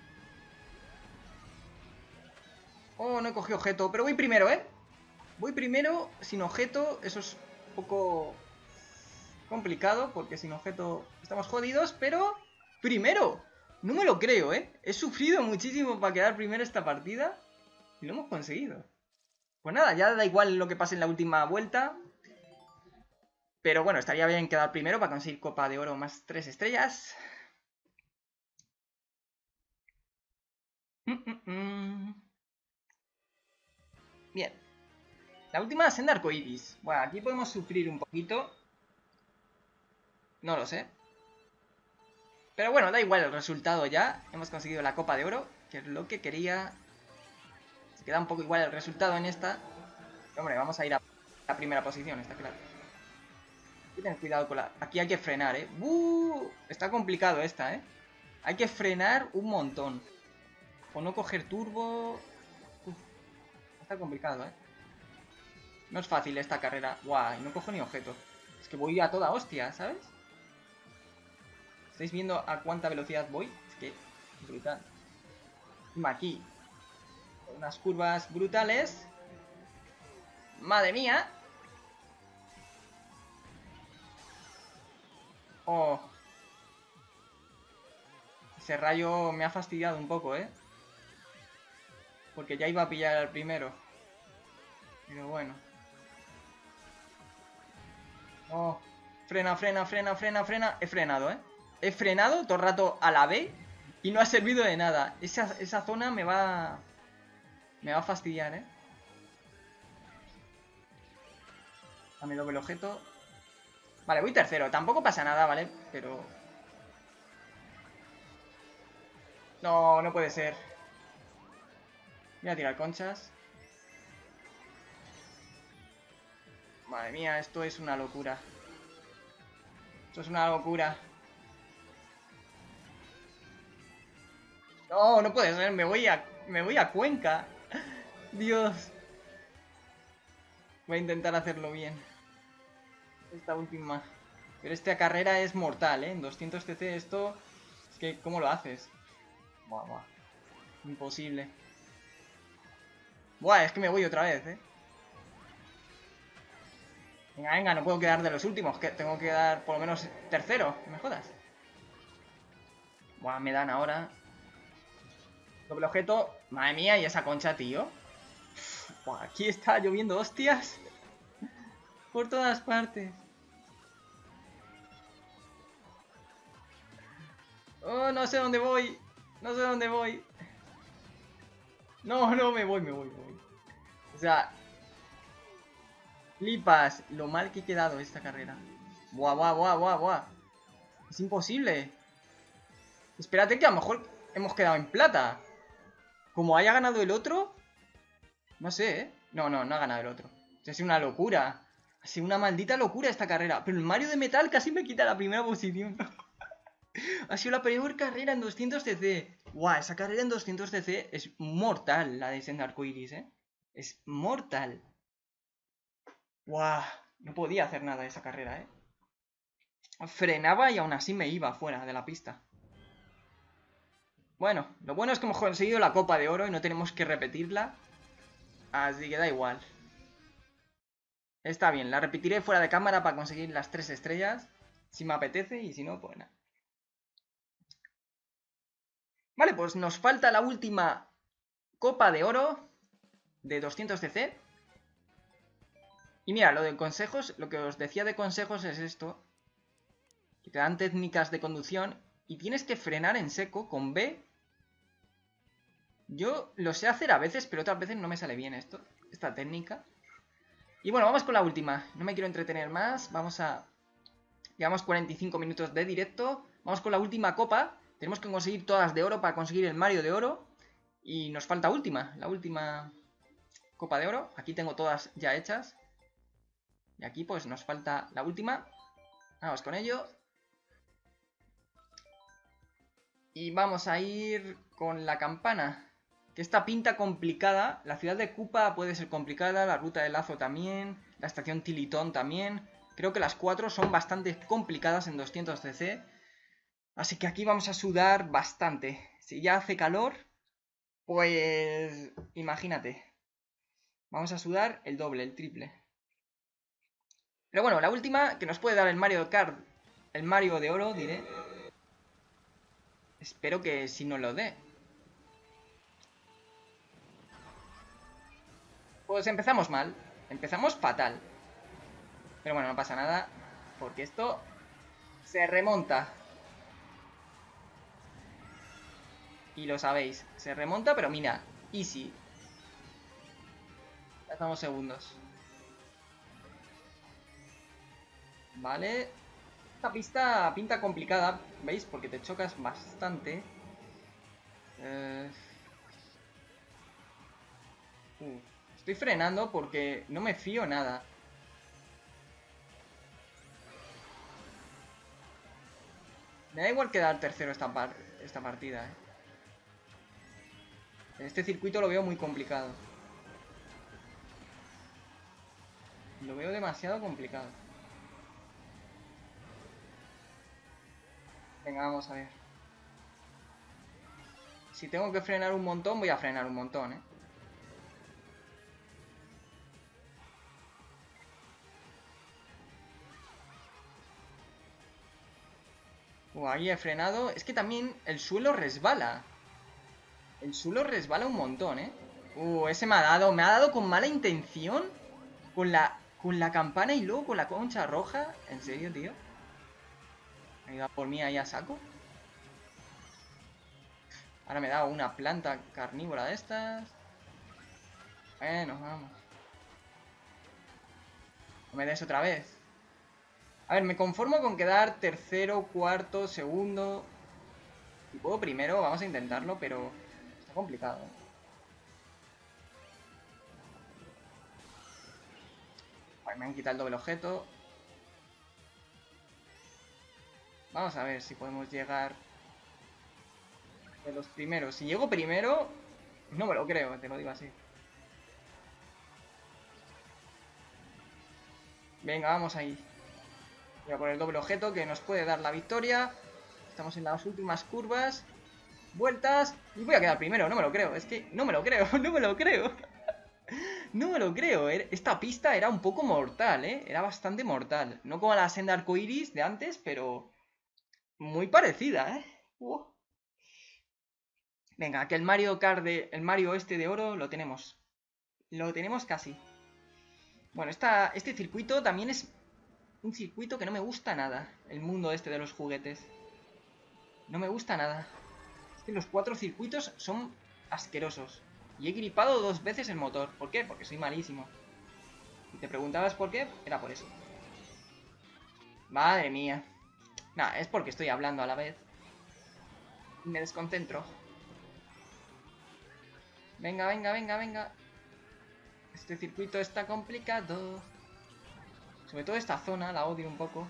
Oh, no he cogido objeto. Pero voy primero, ¿eh? Voy primero sin objeto. Eso es un poco complicado porque sin objeto estamos jodidos. Pero primero. No me lo creo, ¿eh? He sufrido muchísimo para quedar primero esta partida. Y lo hemos conseguido. Pues nada, ya da igual lo que pase en la última vuelta. Pero bueno, estaría bien quedar primero para conseguir Copa de Oro más 3 estrellas. Bien. La última senda arcoiris. Bueno, aquí podemos sufrir un poquito. No lo sé. Pero bueno, da igual el resultado ya. Hemos conseguido la Copa de Oro, que es lo que quería. Se queda un poco igual el resultado en esta. Pero, hombre, vamos a ir a la primera posición, está claro. Hay que tener cuidado con la... Aquí hay que frenar, ¿eh? Está complicado esta, ¿eh? Hay que frenar un montón. O no coger turbo... Está complicado, ¿eh? No es fácil esta carrera. Guau, no cojo ni objeto. Es que voy a toda hostia, ¿sabes? ¿Estáis viendo a cuánta velocidad voy? Es que... brutal. Aquí. Unas curvas brutales. ¡Madre mía! Oh. Ese rayo me ha fastidiado un poco, ¿eh? Porque ya iba a pillar al primero. Pero bueno. Oh. Frena, frena, frena, frena, frena. He frenado, ¿eh? He frenado todo el rato a la B y no ha servido de nada. Esa zona me va... Me va a fastidiar, ¿eh? Dame doble objeto. Vale, voy tercero. Tampoco pasa nada, ¿vale? Pero... No, no puede ser. Voy a tirar conchas. Madre mía, esto es una locura. Esto es una locura. No, no puede ser. Me voy a Cuenca. Dios. Voy a intentar hacerlo bien. Esta última. Pero esta carrera es mortal, ¿eh? En 200 cc esto... Es que, ¿cómo lo haces? Buah, buah. Imposible. Buah, es que me voy otra vez, ¿eh? Venga, venga, no puedo quedar de los últimos. Que tengo que quedar por lo menos tercero. No me jodas. Buah, me dan ahora. Doble objeto. Madre mía, y esa concha, tío. Buah, aquí está lloviendo hostias. Por todas partes. Oh, no sé dónde voy. No sé dónde voy. No, no, me voy. O sea... Flipas lo mal que he quedado esta carrera. Buah, buah, buah, buah, buah. Es imposible. Espérate que a lo mejor hemos quedado en plata. Como haya ganado el otro... No sé, ¿eh? No, no, no ha ganado el otro. Ha sido una locura. Ha sido una maldita locura esta carrera. Pero el Mario de Metal casi me quita la primera posición. Ha sido la peor carrera en 200cc. Guau, esa carrera en 200cc es mortal, la de Senda Arcoiris, ¿eh? Es mortal. Guau, no podía hacer nada esa carrera, ¿eh? Frenaba y aún así me iba fuera de la pista. Bueno, lo bueno es que hemos conseguido la Copa de Oro y no tenemos que repetirla. Así que da igual. Está bien, la repetiré fuera de cámara para conseguir las 3 estrellas. Si me apetece y si no, pues nada. Vale, pues nos falta la última Copa de Oro de 200cc. Y mira, lo de consejos, lo que os decía de consejos es esto. Que te dan técnicas de conducción y tienes que frenar en seco con B. Yo lo sé hacer a veces, pero otras veces no me sale bien esta técnica. Y bueno, vamos con la última. No me quiero entretener más. Llevamos 45 minutos de directo. Vamos con la última copa, Tenemos que conseguir todas de oro para conseguir el Mario de oro. Y nos falta la última copa de oro. Aquí tengo todas ya hechas. Y aquí pues nos falta la última. Vamos con ello. Y vamos a ir con la campana. Que esta pinta complicada. La ciudad de Koopa puede ser complicada. La ruta de Lazo también. La estación Tilitón también. Creo que las 4 son bastante complicadas en 200 cc. Así que aquí vamos a sudar bastante. Si ya hace calor, pues imagínate. Vamos a sudar el doble, el triple. Pero bueno, la última que nos puede dar el Mario Kart, el Mario de oro, diré. Espero que sí nos lo dé. Pues empezamos mal. Empezamos fatal. Pero bueno, no pasa nada. Porque esto se remonta. Y lo sabéis. Se remonta, pero mira. Easy. Ya estamos segundos. Vale. Esta pista pinta complicada. ¿Veis? Porque te chocas bastante. Estoy frenando porque no me fío nada. Me da igual quedar tercero esta partida, Este circuito lo veo muy complicado. Lo veo demasiado complicado. Venga, vamos a ver. Si tengo que frenar un montón, voy a frenar un montón, Ahí he frenado. Es que también el suelo resbala. El suelo resbala un montón, ese me ha dado con mala intención. Con la campana y luego con la concha roja. ¿En serio, tío? ¿Ha ido a por mí ahí a saco? Ahora me da una planta carnívora de estas. Bueno, vamos. No me des otra vez. A ver, me conformo con quedar tercero, cuarto, segundo. Si puedo primero, vamos a intentarlo, pero está complicado. Vale, me han quitado el doble objeto. Vamos a ver si podemos llegar de los primeros. Si llego primero, no me lo creo, te lo digo así. Venga, vamos ahí. Voy a poner el doble objeto que nos puede dar la victoria. Estamos en las últimas curvas. Vueltas. Y voy a quedar primero, no me lo creo. Es que no me lo creo, no me lo creo. No me lo creo. Esta pista era un poco mortal, Era bastante mortal. No como la senda arcoiris de antes, pero muy parecida, Venga, que el Mario Kart el Mario este de oro lo tenemos. Lo tenemos casi. Bueno, este circuito también es un circuito que no me gusta nada. El mundo este de los juguetes. No me gusta nada. Es que los 4 circuitos son asquerosos. Y he gripado 2 veces el motor. ¿Por qué? Porque soy malísimo. Si te preguntabas por qué, era por eso. Madre mía. Nah, es porque estoy hablando a la vez. Y me desconcentro. Venga, venga, venga, venga. Este circuito está complicado. Sobre todo esta zona, la odio un poco.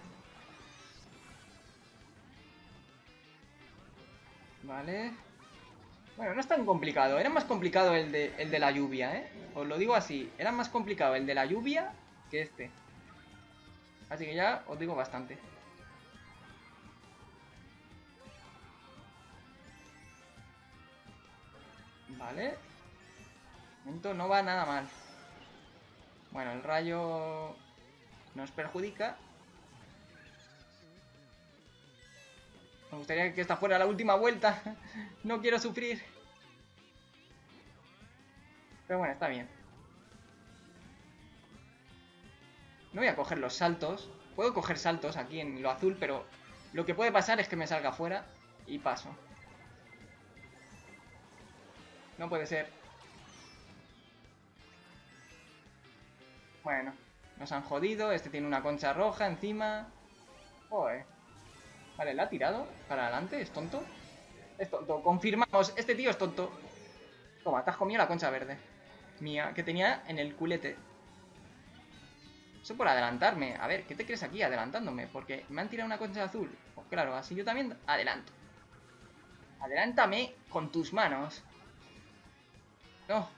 Vale. Bueno, no es tan complicado. Era más complicado el de la lluvia, Os lo digo así. Era más complicado el de la lluvia que este. Así que ya os digo bastante. Vale. De momento no va nada mal. Bueno, el rayo nos perjudica. Me gustaría que esta fuera la última vuelta. No quiero sufrir. Pero bueno, está bien. No voy a coger los saltos. Puedo coger saltos aquí en lo azul, pero lo que puede pasar es que me salga fuera y paso. No puede ser. Bueno, nos han jodido. Este tiene una concha roja encima. Joder. Vale, ¿la ha tirado para adelante? ¿Es tonto? Es tonto. Confirmamos. Este tío es tonto. Toma, te has comido la concha verde. Mía, que tenía en el culete. Eso por adelantarme. A ver, ¿qué te crees aquí adelantándome? Porque me han tirado una concha azul. Pues claro, así yo también adelanto. Adelántame con tus manos. No.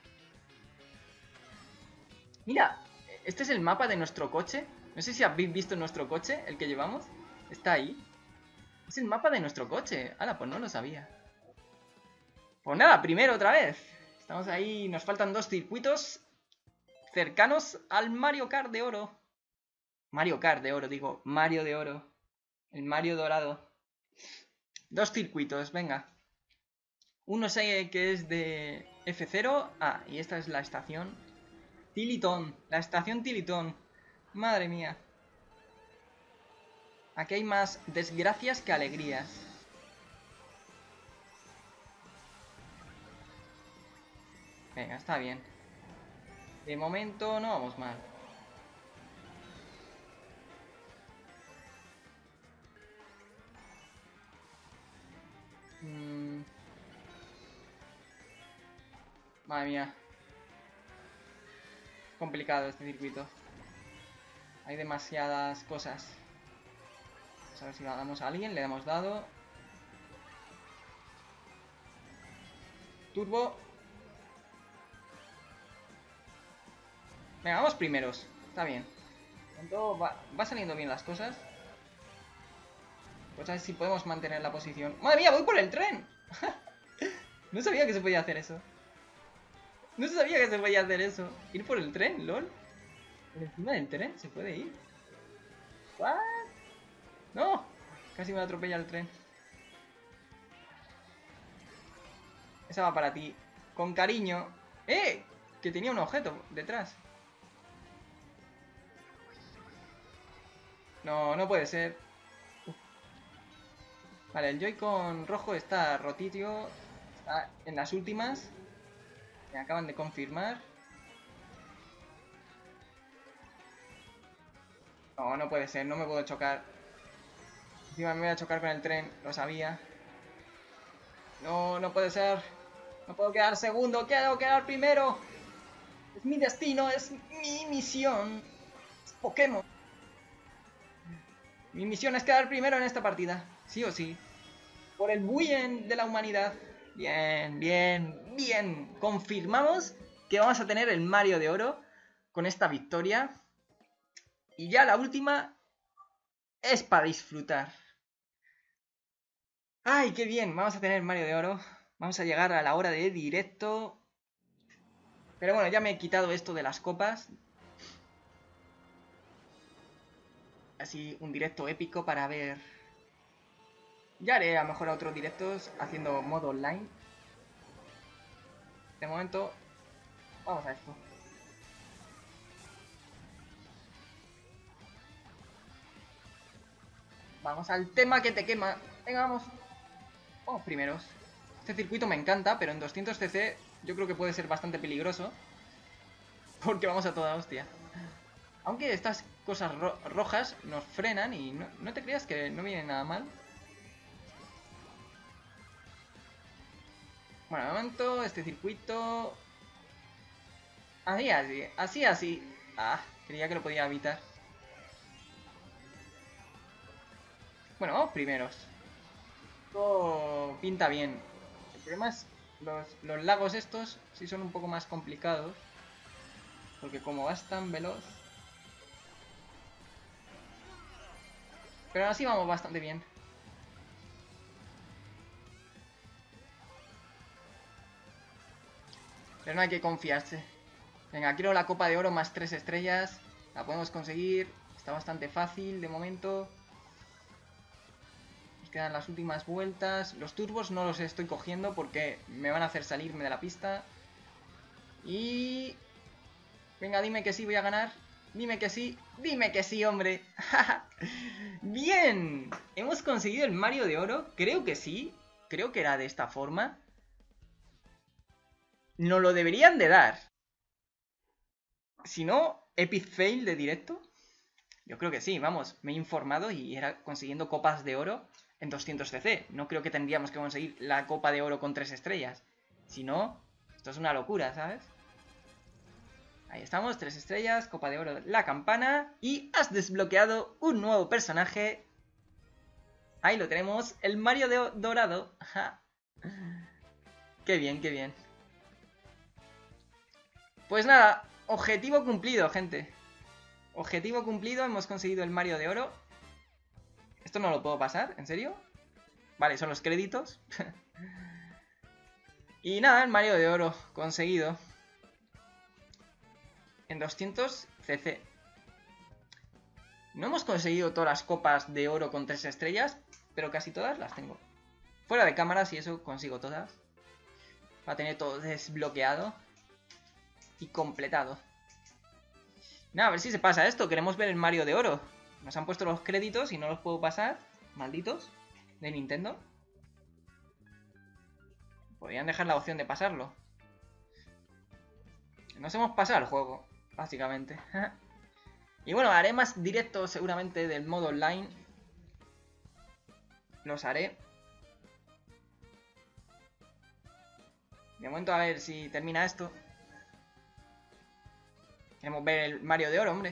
Mira, este es el mapa de nuestro coche. No sé si habéis visto nuestro coche, el que llevamos. Está ahí. Es el mapa de nuestro coche. Hala, pues no lo sabía. Pues nada, primero otra vez. Estamos ahí, nos faltan 2 circuitos cercanos al Mario Kart de oro. Mario Kart de oro, digo. Mario de oro. El Mario dorado. 2 circuitos, venga. Uno sé que es de F0. Ah, y esta es la estación Tilitón. La estación Tilitón. Madre mía. Aquí hay más desgracias que alegrías. Venga, está bien. De momento no vamos mal. Madre mía. Complicado este circuito. Hay demasiadas cosas. Vamos a ver si le damos a alguien. Le hemos dado. Turbo. Venga, vamos primeros. Está bien. Entonces va saliendo bien las cosas. Pues a ver si podemos mantener la posición. ¡Madre mía! ¡Voy por el tren! No sabía que se podía hacer eso. No sabía que se podía hacer eso. Ir por el tren, lol. Por encima del tren se puede ir. ¿What? ¡No! Casi me atropella el tren. Esa va para ti. Con cariño. ¡Eh! Que tenía un objeto detrás. No, no puede ser. Vale, el Joy-Con rojo está rotitio. Está en las últimas. Me acaban de confirmar. No, no puede ser, no me puedo chocar. Encima me voy a chocar con el tren, lo sabía. No, no puede ser. No puedo quedar segundo, quiero quedar primero. Es mi destino, es mi misión. Es Pokémon. Mi misión es quedar primero en esta partida. Sí o sí. Por el bien de la humanidad. Bien, bien, bien. Confirmamos que vamos a tener el Mario de oro con esta victoria. Y ya la última es para disfrutar. ¡Ay, qué bien! Vamos a tener Mario de oro. Vamos a llegar a la hora de directo. Pero bueno, ya me he quitado esto de las copas. Así, un directo épico para ver. Ya haré a lo mejor otros directos haciendo modo online. De momento, vamos a esto. Vamos al tema que te quema. Venga, vamos. Vamos primeros. Este circuito me encanta, pero en 200 cc yo creo que puede ser bastante peligroso. Porque vamos a toda hostia. Aunque estas cosas rojas nos frenan y no te creas que no viene nada mal. Bueno, de momento, este circuito... Así, así, así, así. Ah, creía que lo podía evitar. Bueno, vamos primeros. Todo pinta bien. El problema es los lagos estos sí son un poco más complicados. Porque como vas tan veloz... Pero así vamos bastante bien. Pero no hay que confiarse. Venga, quiero la copa de oro más 3 estrellas. La podemos conseguir. Está bastante fácil de momento. Nos quedan las últimas vueltas. Los turbos no los estoy cogiendo porque me van a hacer salirme de la pista. Y... Venga, dime que sí, voy a ganar. Dime que sí. Dime que sí, hombre. ¡Bien! Hemos conseguido el Mario de oro. Creo que sí. Creo que era de esta forma. Nos lo deberían de dar. Si no, Epic Fail de directo. Yo creo que sí, vamos. Me he informado y era consiguiendo copas de oro. en 200cc. No creo que tendríamos que conseguir la copa de oro con 3 estrellas. Si no, esto es una locura, ¿sabes? Ahí estamos, 3 estrellas, copa de oro, la campana. Y has desbloqueado un nuevo personaje. Ahí lo tenemos, el Mario Dorado. Qué bien, qué bien. Pues nada, objetivo cumplido, gente. Objetivo cumplido, hemos conseguido el Mario de Oro. Esto no lo puedo pasar, ¿en serio? Vale, son los créditos. Y nada, el Mario de Oro conseguido. En 200cc. No hemos conseguido todas las copas de oro con 3 estrellas, pero casi todas las tengo. Fuera de cámaras y eso consigo todas. Para tener todo desbloqueado y completado. Nada, a ver si se pasa esto. Queremos ver el Mario de Oro. Nos han puesto los créditos y no los puedo pasar. Malditos. De Nintendo. Podrían dejar la opción de pasarlo. Nos hemos pasado el juego, básicamente. Y bueno, haré más directos seguramente del modo online. Los haré. De momento a ver si termina esto. Queremos ver el Mario de Oro, hombre.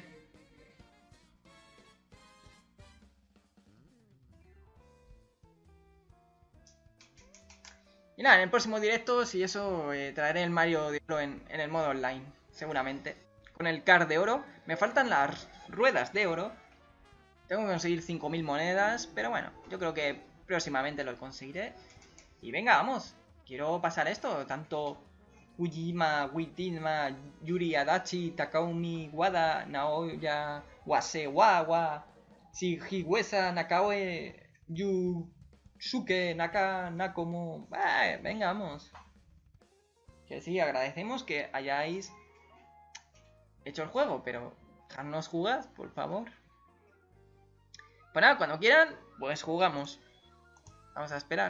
Y nada, en el próximo directo, si eso, traeré el Mario de Oro en el modo online, seguramente. Con el card de oro. Me faltan las ruedas de oro. Tengo que conseguir 5000 monedas, pero bueno, yo creo que próximamente lo conseguiré. Y venga, vamos. Quiero pasar esto, tanto Ujima, Witima, Yuri Adachi, Takaumi, Wada, Naoya, Wasewawa, Shihiwesa, Nakaoe, Yusuke, Nakomo. Venga, vamos. Que sí, agradecemos que hayáis hecho el juego, pero dejadnos jugar, por favor. Pues nada, cuando quieran, pues jugamos. Vamos a esperar.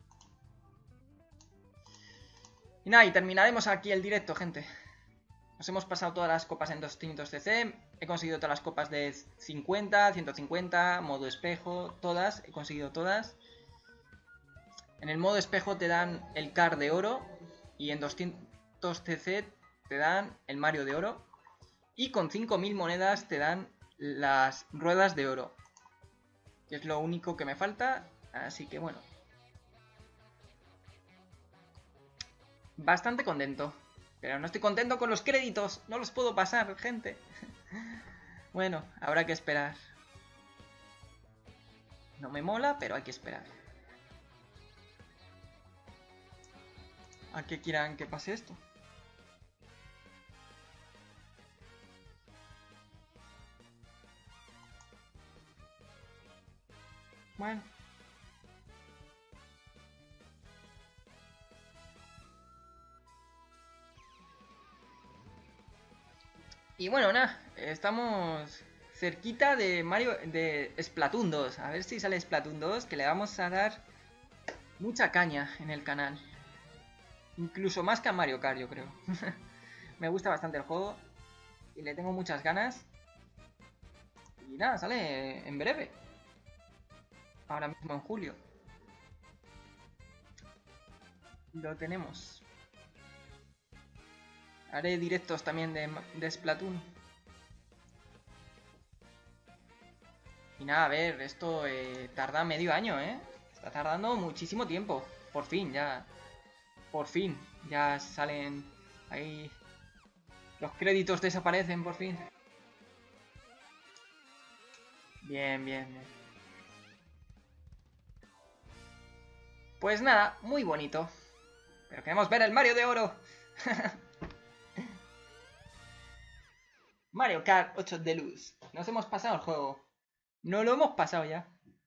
Y nada, y terminaremos aquí el directo, gente. Nos hemos pasado todas las copas en 200cc. He conseguido todas las copas de 50, 150, modo espejo, todas. He conseguido todas. En el modo espejo te dan el card de oro. Y en 200cc te dan el Mario de oro. Y con 5000 monedas te dan las ruedas de oro. Que es lo único que me falta. Así que bueno. Bastante contento. Pero no estoy contento con los créditos. No los puedo pasar, gente. Bueno, habrá que esperar. No me mola, pero hay que esperar. ¿A qué quieran que pase esto? Bueno. Y bueno, nada, estamos cerquita de Mario, de Splatoon 2. A ver si sale Splatoon 2, que le vamos a dar mucha caña en el canal. Incluso más que a Mario Kart, yo creo. Me gusta bastante el juego y le tengo muchas ganas. Y nada, sale en breve. Ahora mismo en julio. Lo tenemos. Haré directos también de Splatoon. Y nada, a ver, esto tarda medio año, ¿eh? Está tardando muchísimo tiempo. Por fin, ya. Por fin, ya salen ahí. Los créditos desaparecen, por fin. Bien, bien, bien. Pues nada, muy bonito. Pero queremos ver el Mario de Oro. Mario Kart 8 Deluxe. Nos hemos pasado el juego. No lo hemos pasado ya.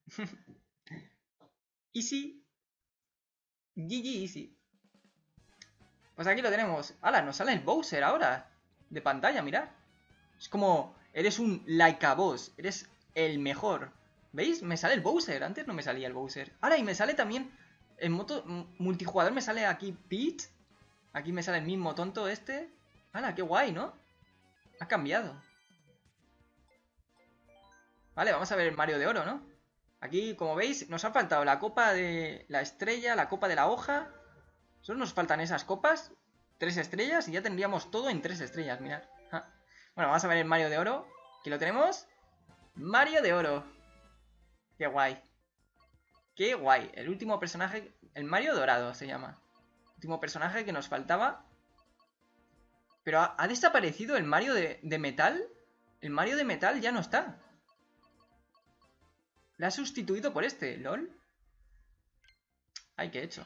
Easy. GG Easy. Pues aquí lo tenemos. ¡Hala! Nos sale el Bowser ahora. De pantalla, mirad. Es como... Eres un Laika Boss. Eres el mejor. ¿Veis? Me sale el Bowser. Antes no me salía el Bowser. Ahora y me sale también... En multijugador me sale aquí Peach. Aquí me sale el mismo tonto este. ¡Hala! ¡Qué guay!, ¿no? Ha cambiado. Vale, vamos a ver el Mario de Oro, ¿no? Aquí, como veis, nos ha faltado la copa de la estrella, la copa de la hoja. Solo nos faltan esas copas. 3 estrellas y ya tendríamos todo en 3 estrellas, mirad. Bueno, vamos a ver el Mario de Oro. Aquí lo tenemos. Mario de Oro. Qué guay. Qué guay. El último personaje... El Mario Dorado se llama. Último personaje que nos faltaba. Pero ha desaparecido el Mario de metal. El Mario de metal ya no está. La ha sustituido por este, ¿lol? Ay, ¿qué he hecho?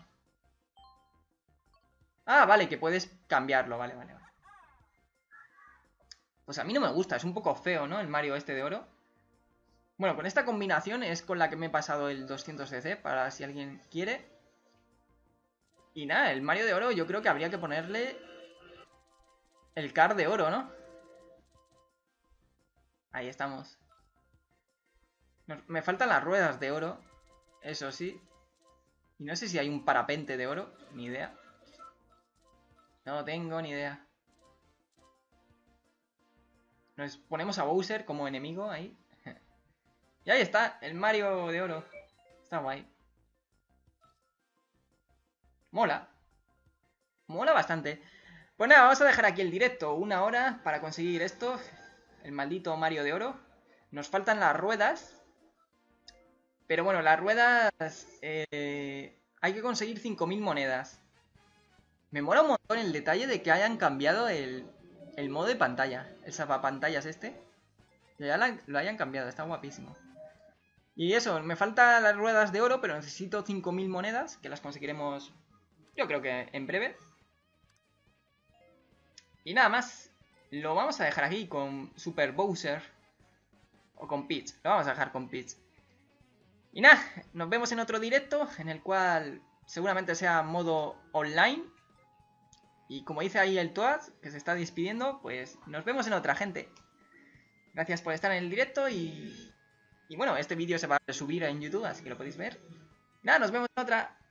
Ah, vale, que puedes cambiarlo, vale. Pues a mí no me gusta, es un poco feo, ¿no? El Mario este de oro. Bueno, con esta combinación es con la que me he pasado el 200cc, para si alguien quiere. Y nada, el Mario de oro yo creo que habría que ponerle el card de oro, ¿no? Ahí estamos. Me faltan las ruedas de oro, eso sí. Y no sé si hay un parapente de oro, ni idea. No tengo ni idea. Nos ponemos a Bowser como enemigo ahí. Y ahí está, el Mario de oro. Está guay. Mola. Mola bastante. Pues nada, vamos a dejar aquí el directo 1 hora para conseguir esto. El maldito Mario de oro. Nos faltan las ruedas. Pero bueno, las ruedas... hay que conseguir 5000 monedas. Me mola un montón el detalle de que hayan cambiado el modo de pantalla. El salvapantallas este. Ya lo hayan cambiado, está guapísimo. Y eso, me faltan las ruedas de oro, pero necesito 5000 monedas, que las conseguiremos, yo creo que en breve. Y nada más, lo vamos a dejar aquí con Super Bowser. O con Peach, lo vamos a dejar con Peach. Y nada, nos vemos en otro directo, en el cual seguramente sea modo online. Y como dice ahí el Toad, que se está despidiendo, pues nos vemos en otra, gente. Gracias por estar en el directo y bueno, este vídeo se va a subir en YouTube, así que lo podéis ver. Nada, nos vemos en otra.